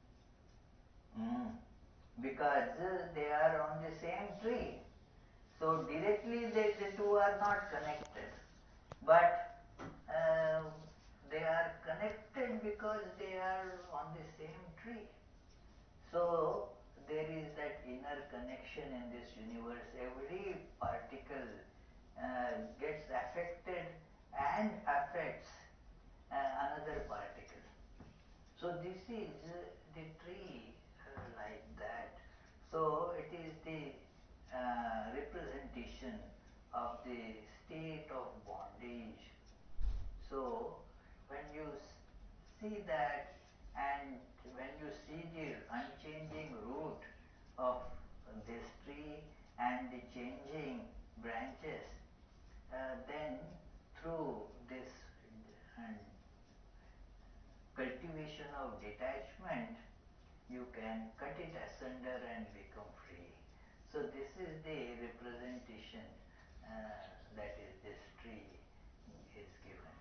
Because they are on the same tree. So directly the two are not connected. But they are connected because they are on the same tree. So there is that inner connection in this universe. Every particle gets affected and affects another particle. So this is the tree like that. So it is the representation of the state of bondage. So when you see that, and when you see the unchanging root of this tree and the changing branches, then through this cultivation of detachment, you can cut it asunder and become free. So this is the representation that is this tree is given.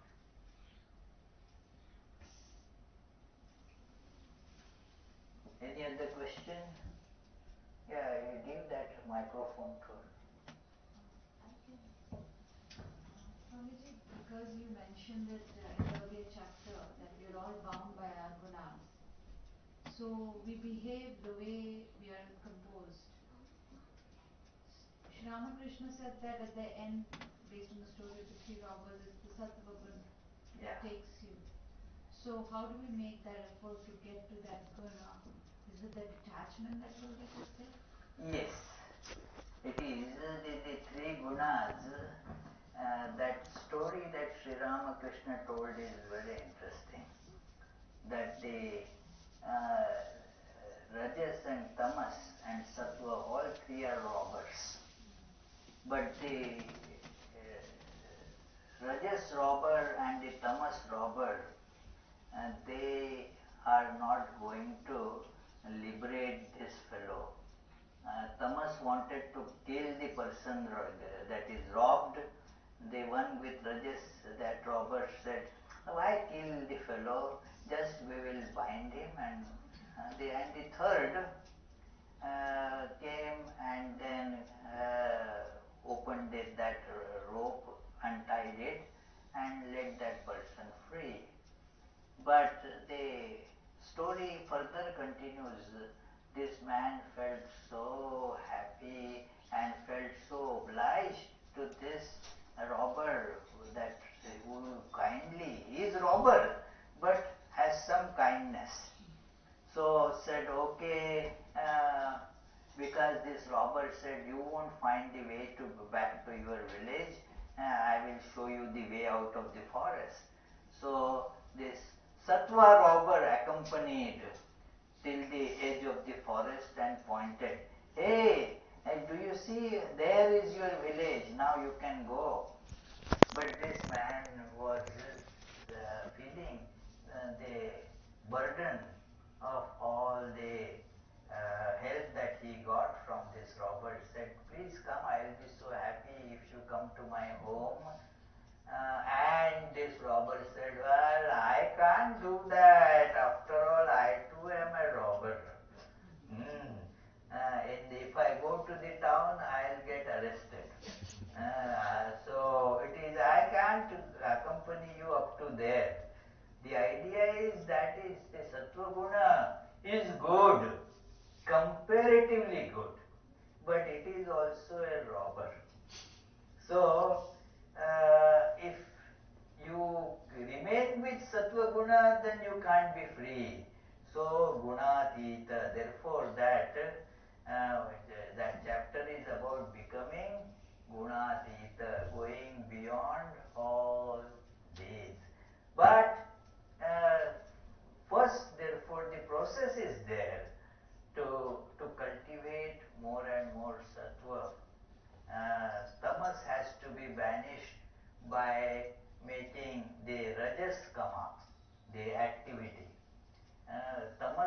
Any other question? Yeah, you give that microphone to her. Swamiji, because you mentioned it in the earlier chapter that we are all bound by our gunas. So we behave the way we are composed. Shri Ramakrishna said that at the end, based on the story of the three robbers, it's the sattva guna that takes you. So how do we make that effort to get to that guna? Is it the detachment that will get us there? Yes, it is the three gunas. That story that Sri Ramakrishna told is very interesting. That the Rajas and Tamas and Sattva, all three are robbers. But the Rajas robber and the Tamas robber, they are not going to liberate this fellow. Tamas wanted to kill the person that is robbed. The one with Rajas, that robber, said, why kill the fellow? Just we will bind him. And the third came and then opened that rope, untied it, and let that person free. But the story further continues. This man felt so happy and felt so obliged to this robber that who kindly, he is robber but has some kindness. So said, okay, because this robber said, you won't find the way to go back to your village, I will show you the way out of the forest. So this Sattva robber accompanied till the edge of the forest and pointed, hey, do you see, there is your village, now you can go. But this man was feeling the burden of all the help that he got from this robber. Said, please come, I will be so happy if you come to my home. And this robber said, well, I can't do that. After all, I too am a robber. And if I go to the town, I'll get arrested. So it is, I can't accompany you up to there. The idea is that is the Sattva Guna is good, comparatively good, but it is also a robber. So, if you remain with Sattva Guna, then you can't be free. So, Gunatita, therefore that chapter is about becoming Gunatita, going beyond all these. But first, therefore, the process is there to cultivate more and more Sattva. Tamas has to be banished by making the Rajas come up, the activity. Tamas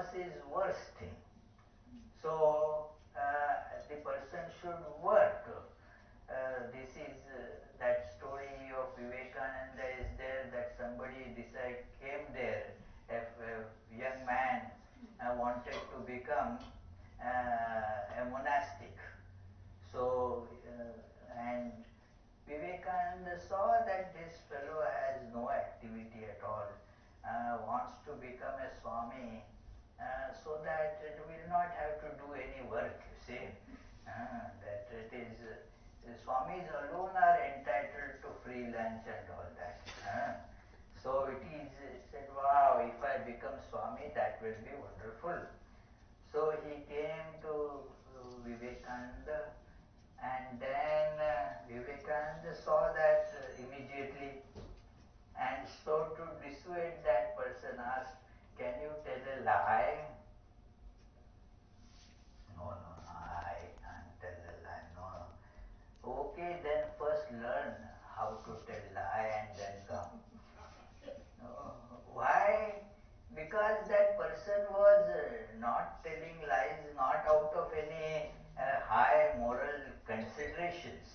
So the person should work. This is that story of Vivekananda is there, that somebody came there, a young man wanted to become a monastic. So, and Vivekananda saw that this fellow has no activity at all, wants to become a Swami, so that it will not have to do any work, you see. That it is, Swamis alone are entitled to free lunch and all that. So it is said, wow, if I become Swami, that will be wonderful. So he came to Vivekananda, and then Vivekananda saw that immediately, and so to dissuade that person asked, can you tell a lie? No, I can't tell a lie, no. Okay, then first learn how to tell lie and then come. Why? Because that person was not telling lies, not out of any high moral considerations.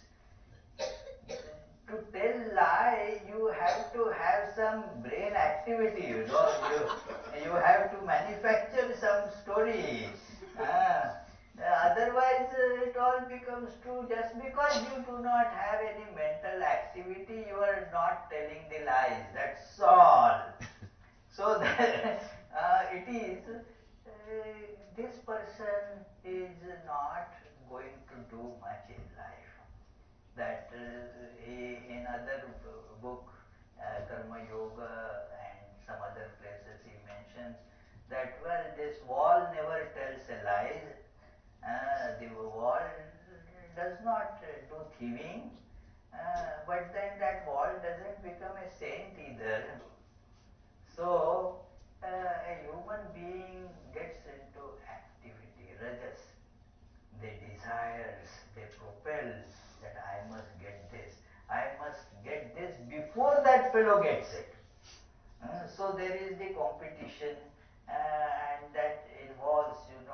To tell lie, you have to have some brain activity, you have to manufacture some story. Otherwise, it all becomes true. Just because you do not have any mental activity, you are not telling the lies. That's all. So that it is, this person is not going to do much in life. That he, in other book, Karma Yoga and some other places, he mentions that, well, this wall never tells a lie. The wall does not do thieving, but then that wall doesn't become a saint either. So, a human being gets into activity, rajas. They desires, they propel that I must get this. I must get this before that fellow gets it. So there is the competition, and that involves,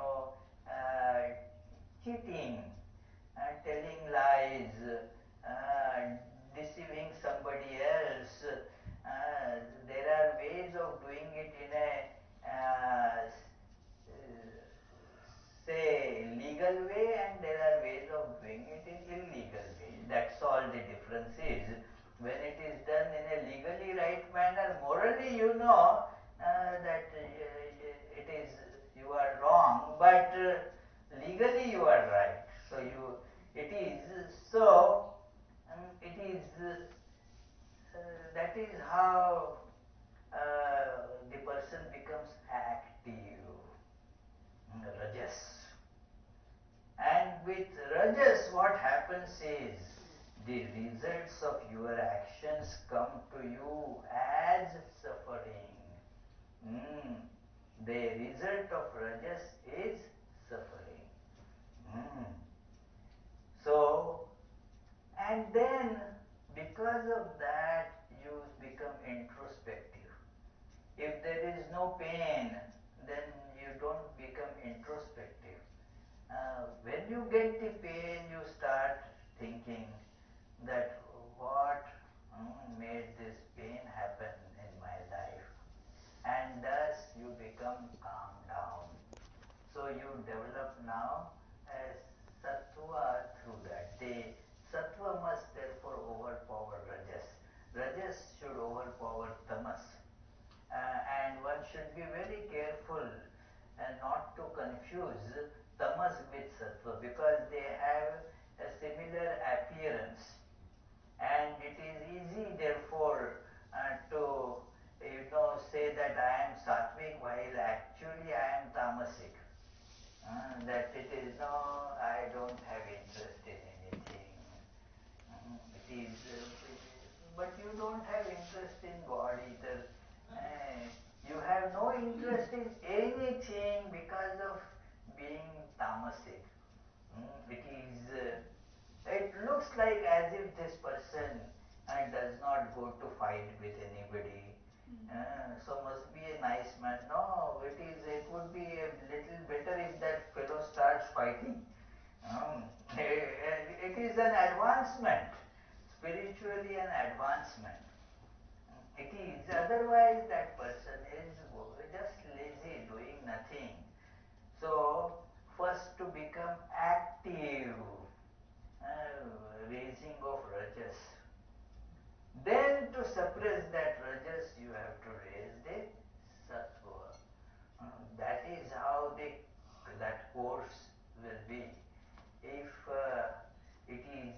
cheating, telling lies, deceiving somebody else. There are ways of doing it in a say legal way, and there are ways of doing it in illegal way. That's all the difference is. When it is done in a legally right manner, morally that it is, you are wrong, but legally you are right. So it is so. It is that is how the person becomes active. Rajas. And with rajas, what happens is the results of your actions come to you as suffering. The result of rajas is suffering. So, and then because of that, you become introspective. If there is no pain, then you don't become introspective. When you get the pain, you start thinking that what made this pain happen in my life, and thus you become calm down. So you develop now as sattva through that. The sattva must therefore overpower rajas. Rajas should overpower tamas. And one should be very careful not to confuse tamas with sattva, because they have a similar appearance, and it is easy therefore to say that I am sattvic while actually I am tamasic. That it is, no, I don't have interest in anything. It is, but you don't have interest in God either. You have no interest in anything because of being tamasic. It looks like as if this person does not go to fight with anybody. So must be a nice man. No, it would be a little better if that fellow starts fighting. It is an advancement, spiritually an advancement. It is, otherwise that person is just lazy, doing nothing. So, first to become active, raising of rajas. Then to suppress that rajas, you have to raise the sattva. That is how that course will be. If it is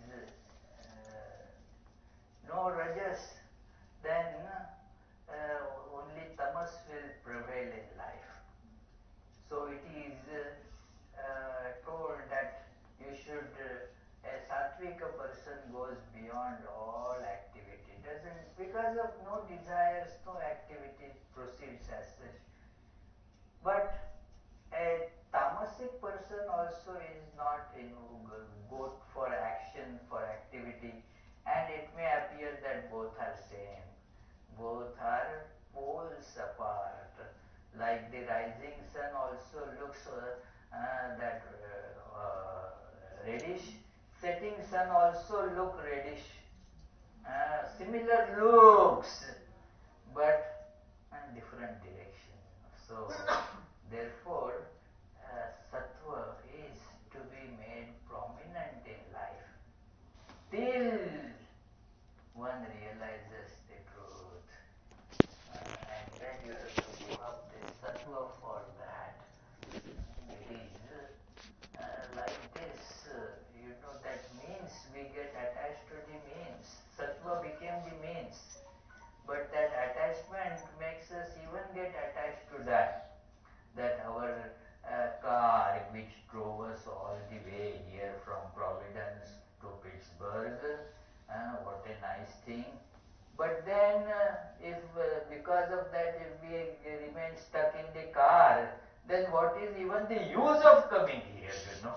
no rajas, then only tamas will prevail in life. So it is told that you should, a sattvika person goes beyond all activity, doesn't, because of no desires, no activity proceeds as such. But a tamasic person also is not, good for action, for activity, and it may appear that both are same. Both are poles apart. Like the rising sun also looks that reddish, setting sun also look reddish. Similar looks, but different direction. So, therefore, sattva is to be made prominent in life till one realizes the truth. And then you have to give up the sattva for that. It is like this. That means we get attached to the means. Sattva became the means. But that attachment makes us even get attached to that. That our car which drove us all the way here from Providence to Pittsburgh, what a nice thing. But then if because of that if we remain stuck in the car, then what is even the use of coming here?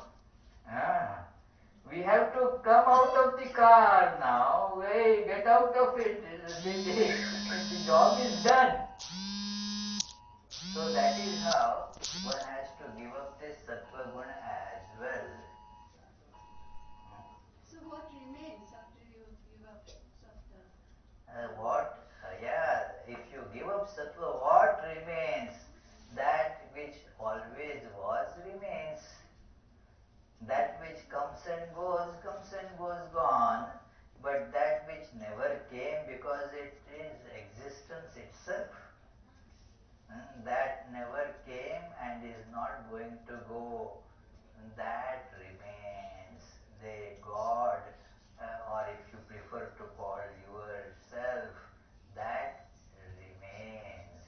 We have to come out of the car now. Hey, get out of it. The job is done. So that is how one has to give up this sattva guna as well. So what remains after you give up sattva? If you give up sattva, what remains? That which always was remains. That which comes and goes, gone. But that which never came because it is existence itself. That never came and is not going to go. That remains. The God, or if you prefer to call yourself, that remains.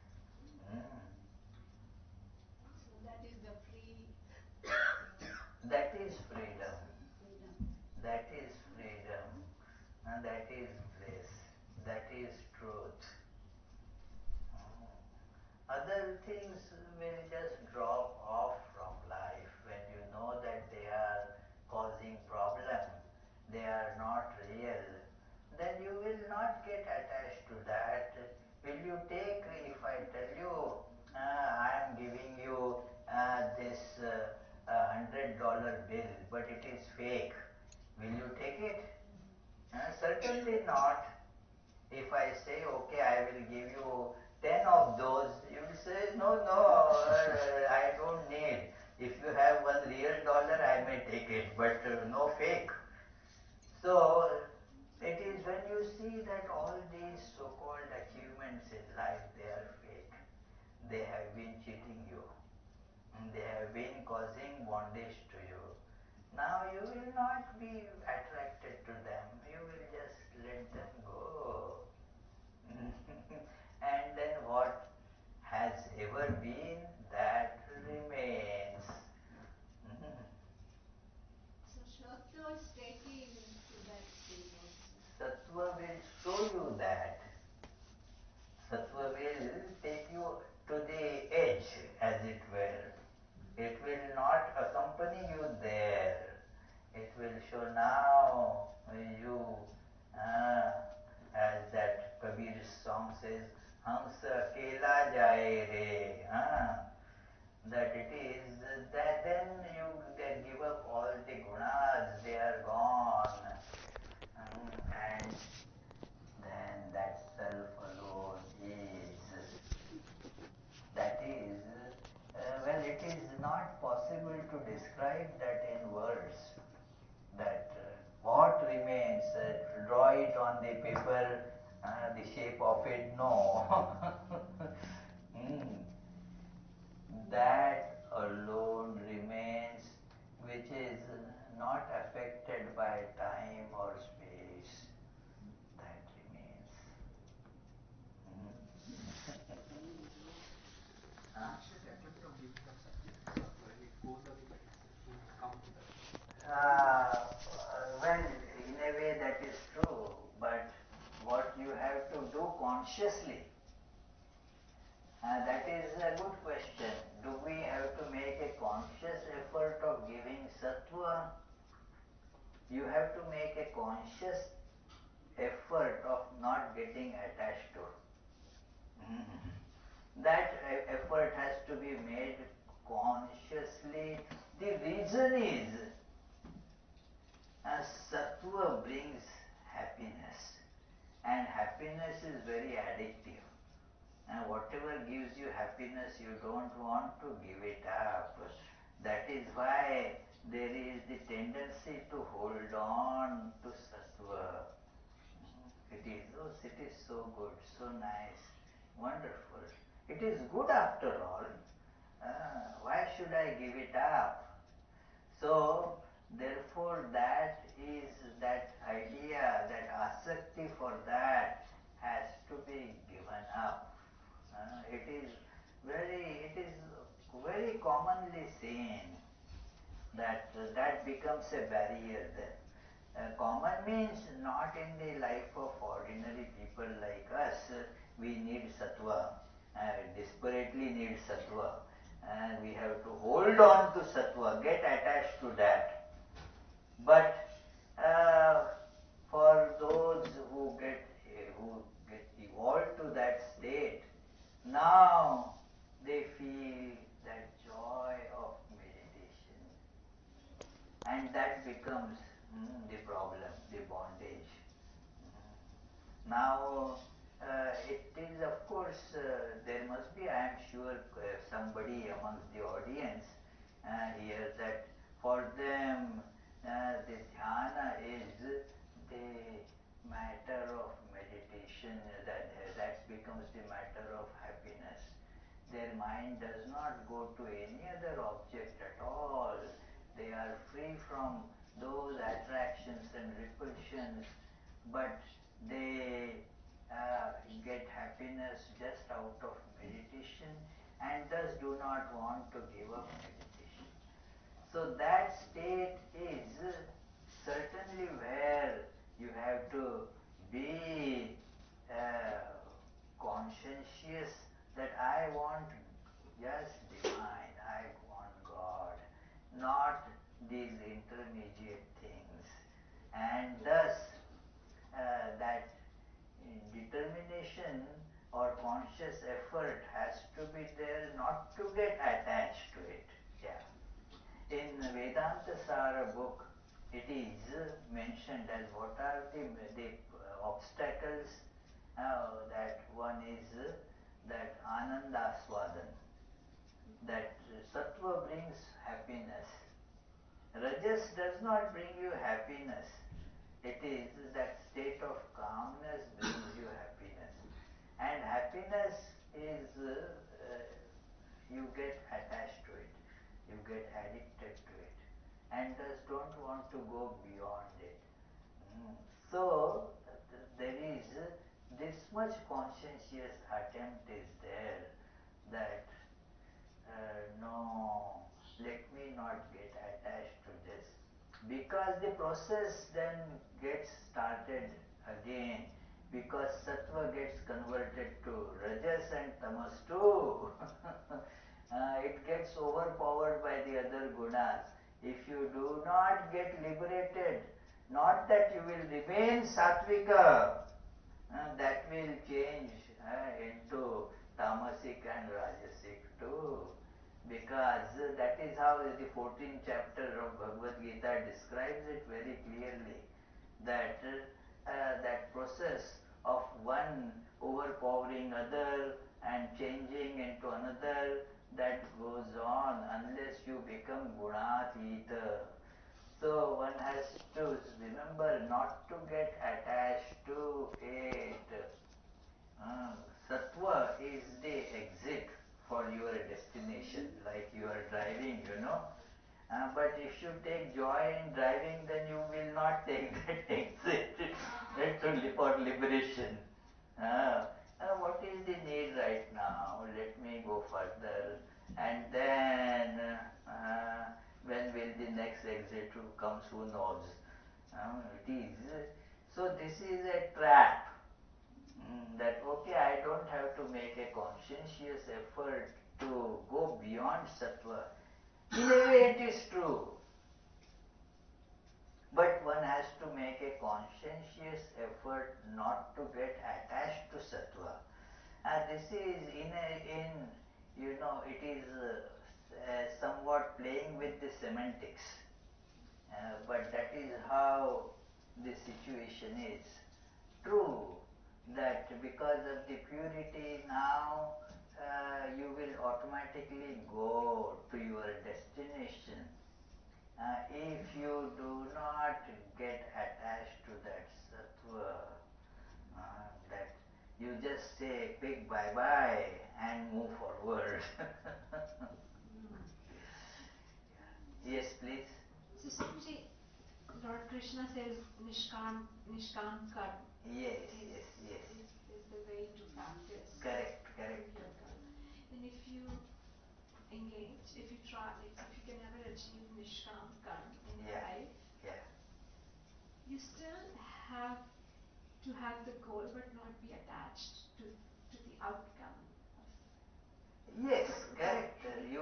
So that is the free. That is freedom. Freedom. That is freedom. And that is bliss. That is truth. Other things will just drop off from life when you know that they are causing problem, they are not real, then you will not get attached to that. Will you take, if I tell you, I am giving you this $100 bill, but it is fake, will you take it? Certainly not. If I say, okay, I will give you 10 of those, you will say, no, I don't need. If you have $1 real, I may take it, but no fake. So, it is when you see that all these so-called achievements in life, they are fake. They have been cheating you. They have been causing bondage to you. Now you will not be attracted to them. You will just let them go. And then what has ever been, that remains. So sattva is taking to that state also. Sattva will show you that. Sattva will take you to the edge, as it were. It will not accompany you there. It will show now you, as that Kabir's song says, write that in words, that what remains, draw it on the paper, the shape of it, no. Hmm. That alone remains, which is not affected by time or space. That remains. Well, in a way that is true, but what you have to do consciously, that is a good question. Do we have to make a conscious effort of giving sattva? You have to make a conscious effort of not getting attached to. That effort has to be made consciously. The reason is sattva brings happiness, and happiness is very addictive. And whatever gives you happiness, you don't want to give it up. That is why there is the tendency to hold on to sattva. It is so good, so nice, wonderful. It is good after all. Why should I give it up? So, therefore, that idea, that asakti for that has to be given up. It is very commonly seen that that becomes a barrier then. Common means not in the life of ordinary people like us. We need sattva, desperately need sattva. We have to hold on to sattva, get attached to that. But for those who get evolved to that state, now they feel that joy of meditation, and that becomes the problem, the bondage. Now, it is of course, there must be, I am sure, somebody amongst the audience here that for them the dhyana is the matter of meditation, that becomes the matter of happiness. Their mind does not go to any other object at all. They are free from those attractions and repulsions, but they get happiness just out of meditation and thus do not want to give up meditation. So that state is certainly where you have to be conscientious that I want just divine, I want God, not these intermediate things. And thus that determination or conscious effort has to be there not to get attached to it. Yeah. In Vedanta Sara book, it is mentioned as what are the obstacles. That one is that ananda swadan, that sattva brings happiness. Rajas does not bring you happiness. It is that state of calmness brings you happiness. And happiness is, you get attached to it, you get addicted to it, and thus don't want to go beyond it. So, there is this much conscientious attempt is there that no, let me not get attached to this, because the process then gets started again, because sattva gets converted to rajas and tamas too. It gets overpowered by the other gunas. If you do not get liberated, not that you will remain sattvika, that will change into tamasic and rajasic too, because that is how the 14th chapter of Bhagavad Gita describes it very clearly, that that process of one overpowering other and changing into another, that goes on unless you become gunatita. So one has to remember not to get attached to it. Sattva is the exit for your destination, like you are driving. But if you take joy in driving, then you will not take that exit. That's only for liberation. What is the need right now? Let me go further. And then, when will the next exit comes? Who knows? It is. So this is a trap. That okay, I don't have to make a conscientious effort to go beyond sattva. In a way, it is true. But one has to make a conscientious effort not to get attached to sattva. This is it is somewhat playing with the semantics. But that is how the situation is. True that because of the purity now, you will automatically go to your destination. If you do not get attached to that sattva, that you just say big bye-bye and move forward. Yes, please. So Swamiji, Lord Krishna says Nishkam Karma. Yes. Is the way to practice. Correct. Yoga. And if you engage, if you can ever achieve Nishkam Karma in life, you still have to have the goal but not be attached to the outcome. Yes, correct.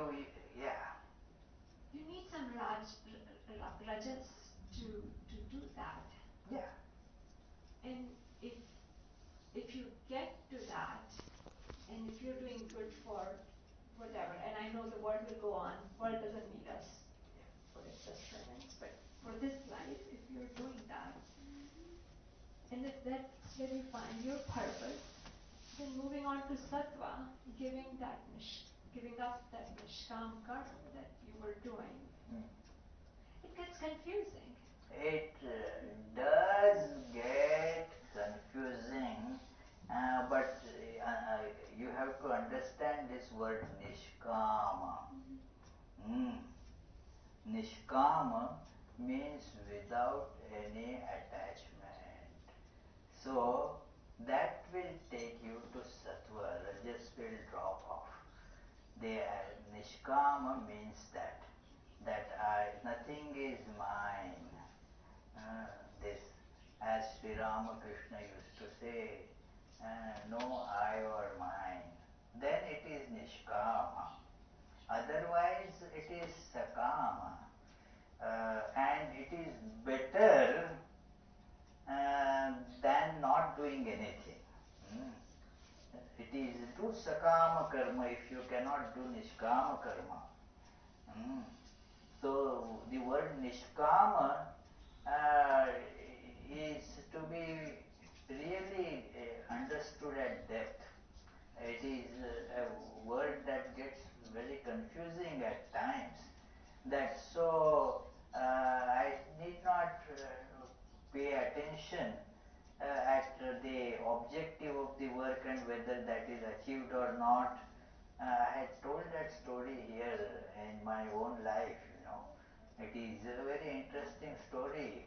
You need some rajas to do that. Yeah. And if you get to that, and if you're doing good for whatever, and I know the world will go on, world doesn't need us for its sustenance, but for this life, if you're doing that, and if that's where you find your purpose, then moving on to sattva, giving up that nishkam karma that you were doing, it gets confusing. It does get confusing, but you have to understand this word nishkama. Nishkama means without any attachment. So that will take you to sattva. Rajas will drop off. Nishkama means that nothing is mine. This, as Sri Ramakrishna used to say, no I or mine. Then it is nishkama. Otherwise, it is sakama. And it is better than not doing anything. It is do sakama karma if you cannot do nishkama karma. So the word nishkama is to be really understood at depth. It is a word that gets very confusing at times. I need not pay attention at the objective of the work and whether that is achieved or not. I had told that story here in my own life. It is a very interesting story.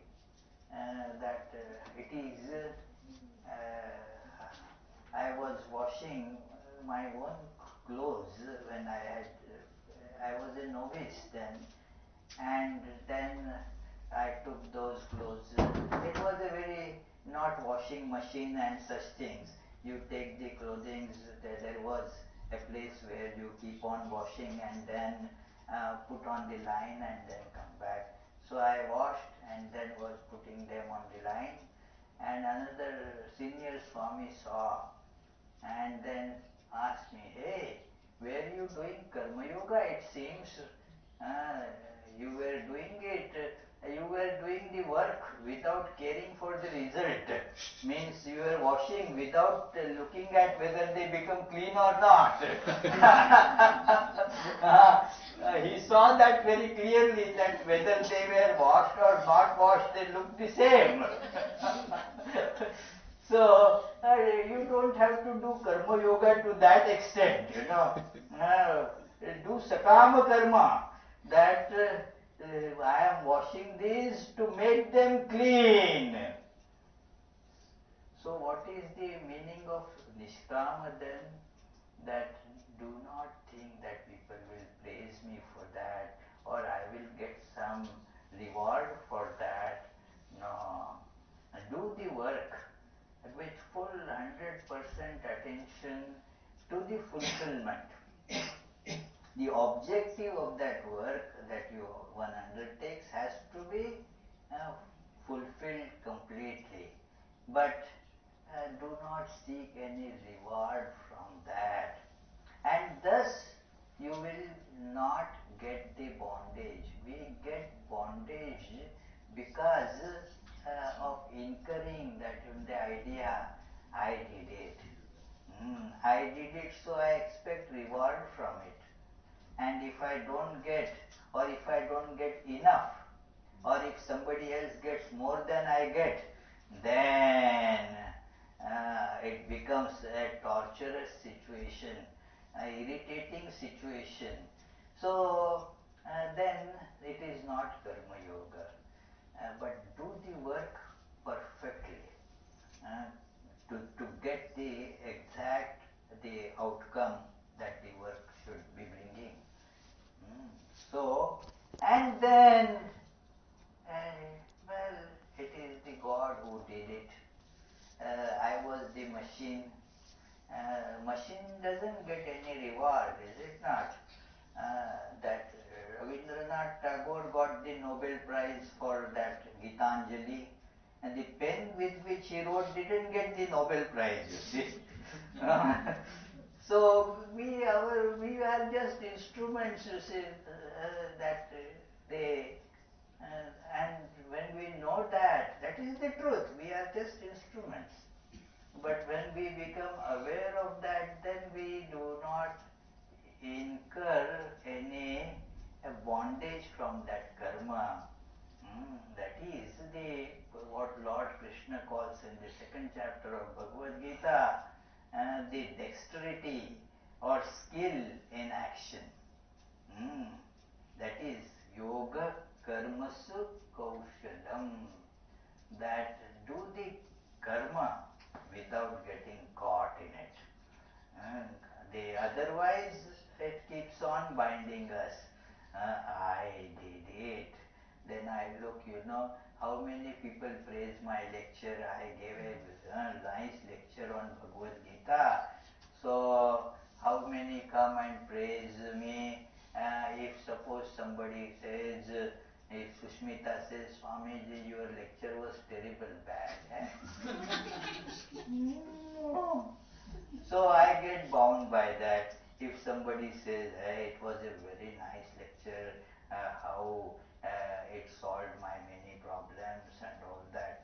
I was washing my own clothes when I was a novice then, and then I took those clothes. It was a very not washing machine and such things. You take the clothing, there was a place where you keep on washing and then put on the line and then come back. So I washed and then was putting them on the line, and another senior Swami saw and then asked me, hey, were you doing karma yoga? It seems you were doing the work work without caring for the result. Means you are washing without looking at whether they become clean or not. He saw that very clearly, that whether they were washed or not washed, they look the same. So, you don't have to do karma yoga to that extent, do sakama karma, that I am washing these to make them clean. So what is the meaning of nishkama then? That do not think that people will praise me for that, or I will get some reward for that. No. Do the work with full 100% attention to the fulfillment. The objective of that work that one undertakes has to be fulfilled completely. But do not seek any reward from that. And thus you will not get the bondage. We get bondage because of incurring that the idea, I did it. I did it, so I expect reward from it. And if I don't get, or if I don't get enough, or if somebody else gets more than I get, then it becomes a torturous situation, an irritating situation. So then it is not karma yoga. But do the work perfectly to get the outcome that the work should be bringing. So, and then, well, it is the God who did it. I was the machine. Machine doesn't get any reward, is it not? That Rabindranath Tagore got the Nobel Prize for that Gitanjali, and the pen with which he wrote didn't get the Nobel Prize, you see. So we are just instruments, you see, that they, and when we know that is the truth. We are just instruments. But when we become aware of that, then we do not incur any bondage from that karma. That is what Lord Krishna calls in the second chapter of Bhagavad Gita, the dexterity or skill in action. That is yoga karmasu kaushalam. That do the karma without getting caught in it. Otherwise it keeps on binding us. I did it. Then I look, how many people praise my lecture. I gave a nice lecture on Bhagavad Gita. So how many come and praise me? If suppose somebody says, if Sushmita says, Swamiji, your lecture was terrible bad. No. So I get bound by that. If somebody says, hey, it was a very nice lecture, how it solved my many problems and all that.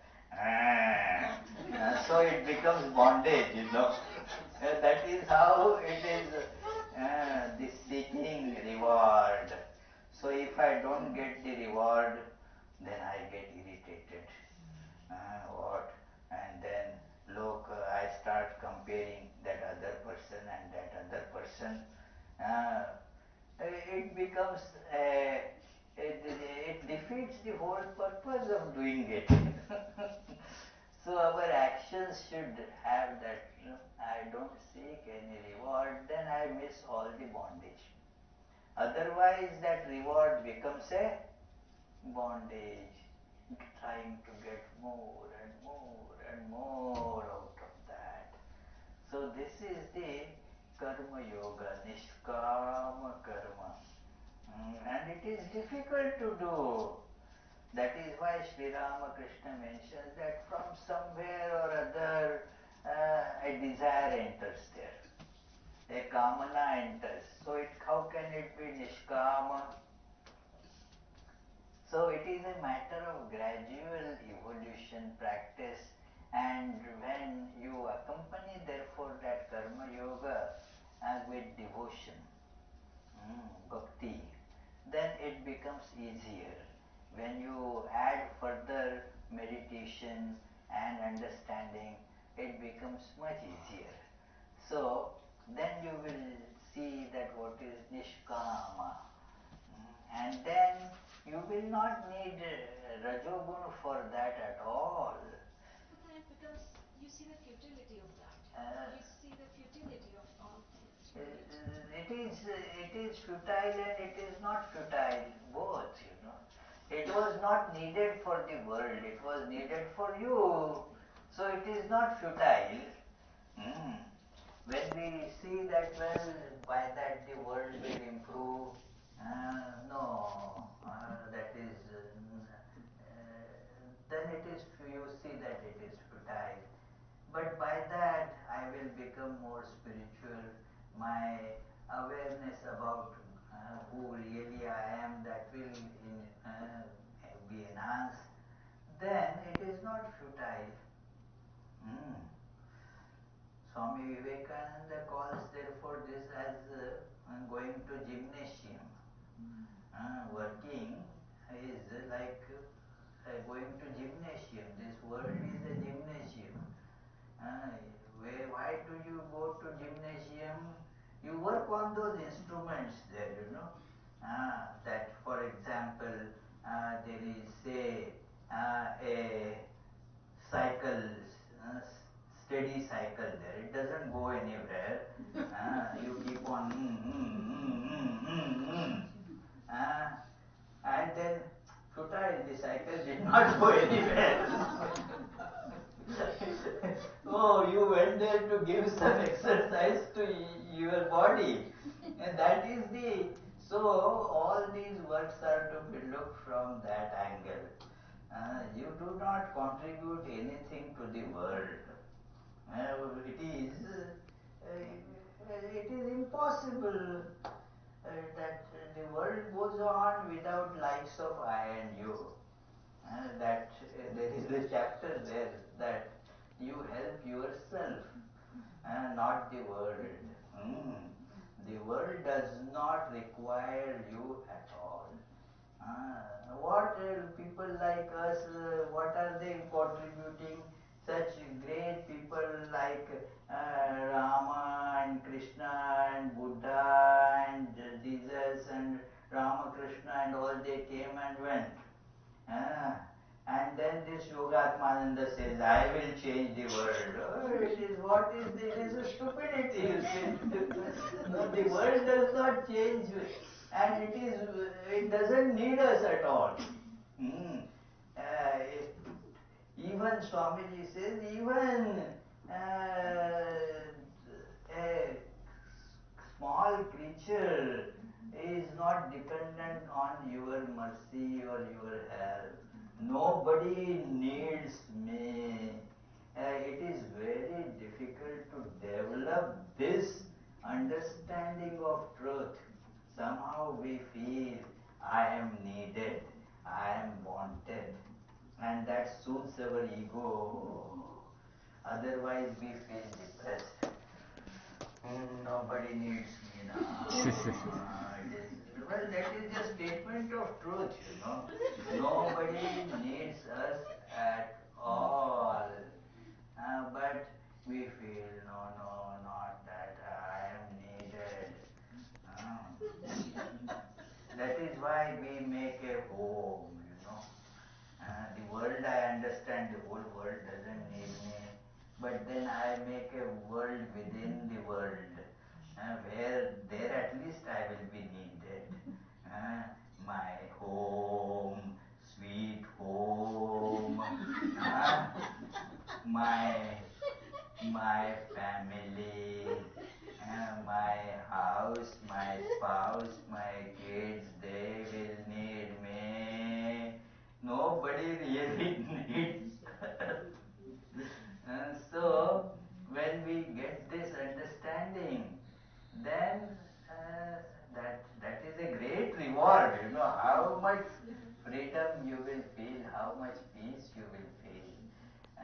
So it becomes bondage, That is how it is, this seeking reward. So if I don't get the reward, then I get irritated. What? And then look, I start comparing that other person and that other person. It becomes it defeats the whole purpose of doing it. So our actions should have that, I don't seek any reward, then I miss all the bondage. Otherwise that reward becomes a bondage, trying to get more and more and more out of that. So this is the karma yoga, nishkama karma. And it is difficult to do. That is why Sri Ramakrishna mentions that from somewhere or other a desire enters there. A kamana enters. So how can it be nishkama? So it is a matter of gradual evolution practice, and when you accompany therefore that karma yoga with devotion, bhakti, then it becomes easier. When you add further meditation and understanding, it becomes much easier. So then you will see that what is nishkama. And then you will not need rajoguna for that at all. But then it becomes, you see the futility of that. You see the futility of all things, right? It is futile and it is not futile, both, It was not needed for the world, it was needed for you. So it is not futile. When we see that, well, by that the world will improve, that is, then it is, you see that it is futile. But by that I will become more spiritual, my awareness about who really I am, that will be enhanced, then it is not futile. Swami Vivekananda calls therefore this as going to gymnasium. Working is like going to gymnasium. This world is a gymnasium. Why do you go to gymnasium? You work on those instruments there, that for example, there is say a cycle, steady cycle there. It doesn't go anywhere. You keep on and then futile, the cycle did not go anywhere. Oh, you went there to give some exercise to your body. And that is so all these works are to be looked from that angle. You do not contribute anything to the world. It is impossible that the world goes on without likes of I and you. That there is a chapter there that you help yourself, not the world. The world does not require you at all. What people like us, what are they contributing? Such great people like Rama and Krishna and Buddha and Jesus and Ramakrishna and all, they came and went. And then this Yogatmananda says, I will change the world. It is a stupidity, you see. No, the world does not change, and it doesn't need us at all. Even Swamiji says, even a small creature is not dependent on your mercy or your help. Nobody needs me. It is very difficult to develop this understanding of truth. Somehow we feel I am needed, I am wanted, and that soothes our ego. Otherwise we feel depressed. Nobody needs me now. Well, that is a statement of truth, Nobody needs us at all. But we feel, no, not that I am needed. That is why we make a home, The world, I understand, the whole world doesn't need me. But then I make a world within the world, where there at least I will be needed. My home, sweet home, my family, my house, my spouse, my kids, they will need me. Nobody really needs us. So, when we get this understanding, then that is a great reward. How much freedom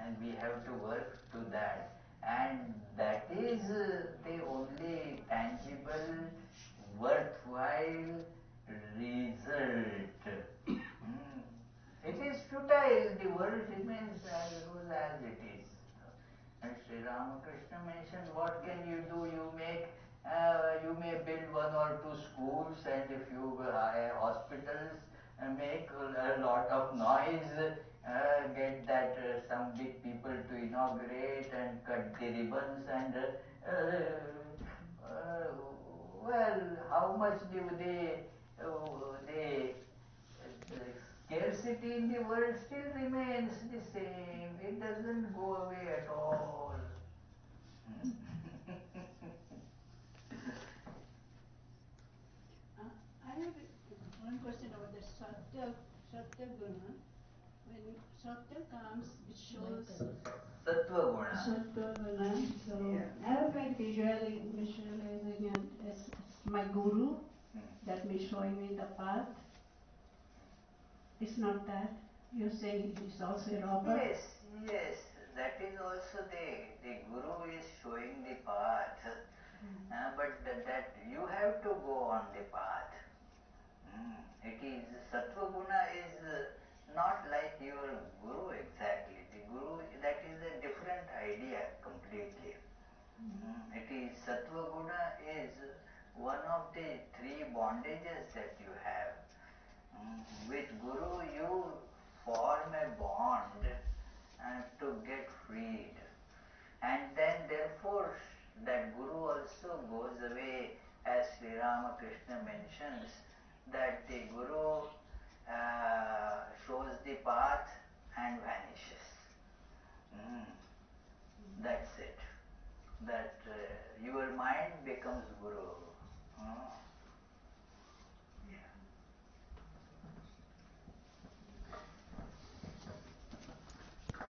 and we have to work to that, and that is the only tangible, worthwhile result. It is futile, the world remains as it is. And Sri Ramakrishna mentioned, what can you do? You may build one or two schools and a few hospitals, make a lot of noise, get that some big people to inaugurate and cut the ribbons and well, how much do the scarcity in the world still remains the same. It doesn't go away at all. I have one question about the Satya Guna. When Satya comes, it shows Sattva Guna. Satya Guna. So I have tried visualizing it as my guru, that means showing me the path. It's not that. You're saying he's also a robber? Yes, that is also the Guru is showing the path, but that you have to go on the path. It is, Sattva Guna is not like your Guru exactly. The Guru, that is a different idea completely. It is, Sattva Guna is one of the three bondages that you have. With Guru you form a bond to get freed, and then therefore that Guru also goes away, as Sri Ramakrishna mentions, that the Guru shows the path and vanishes. That's it. That your mind becomes Guru.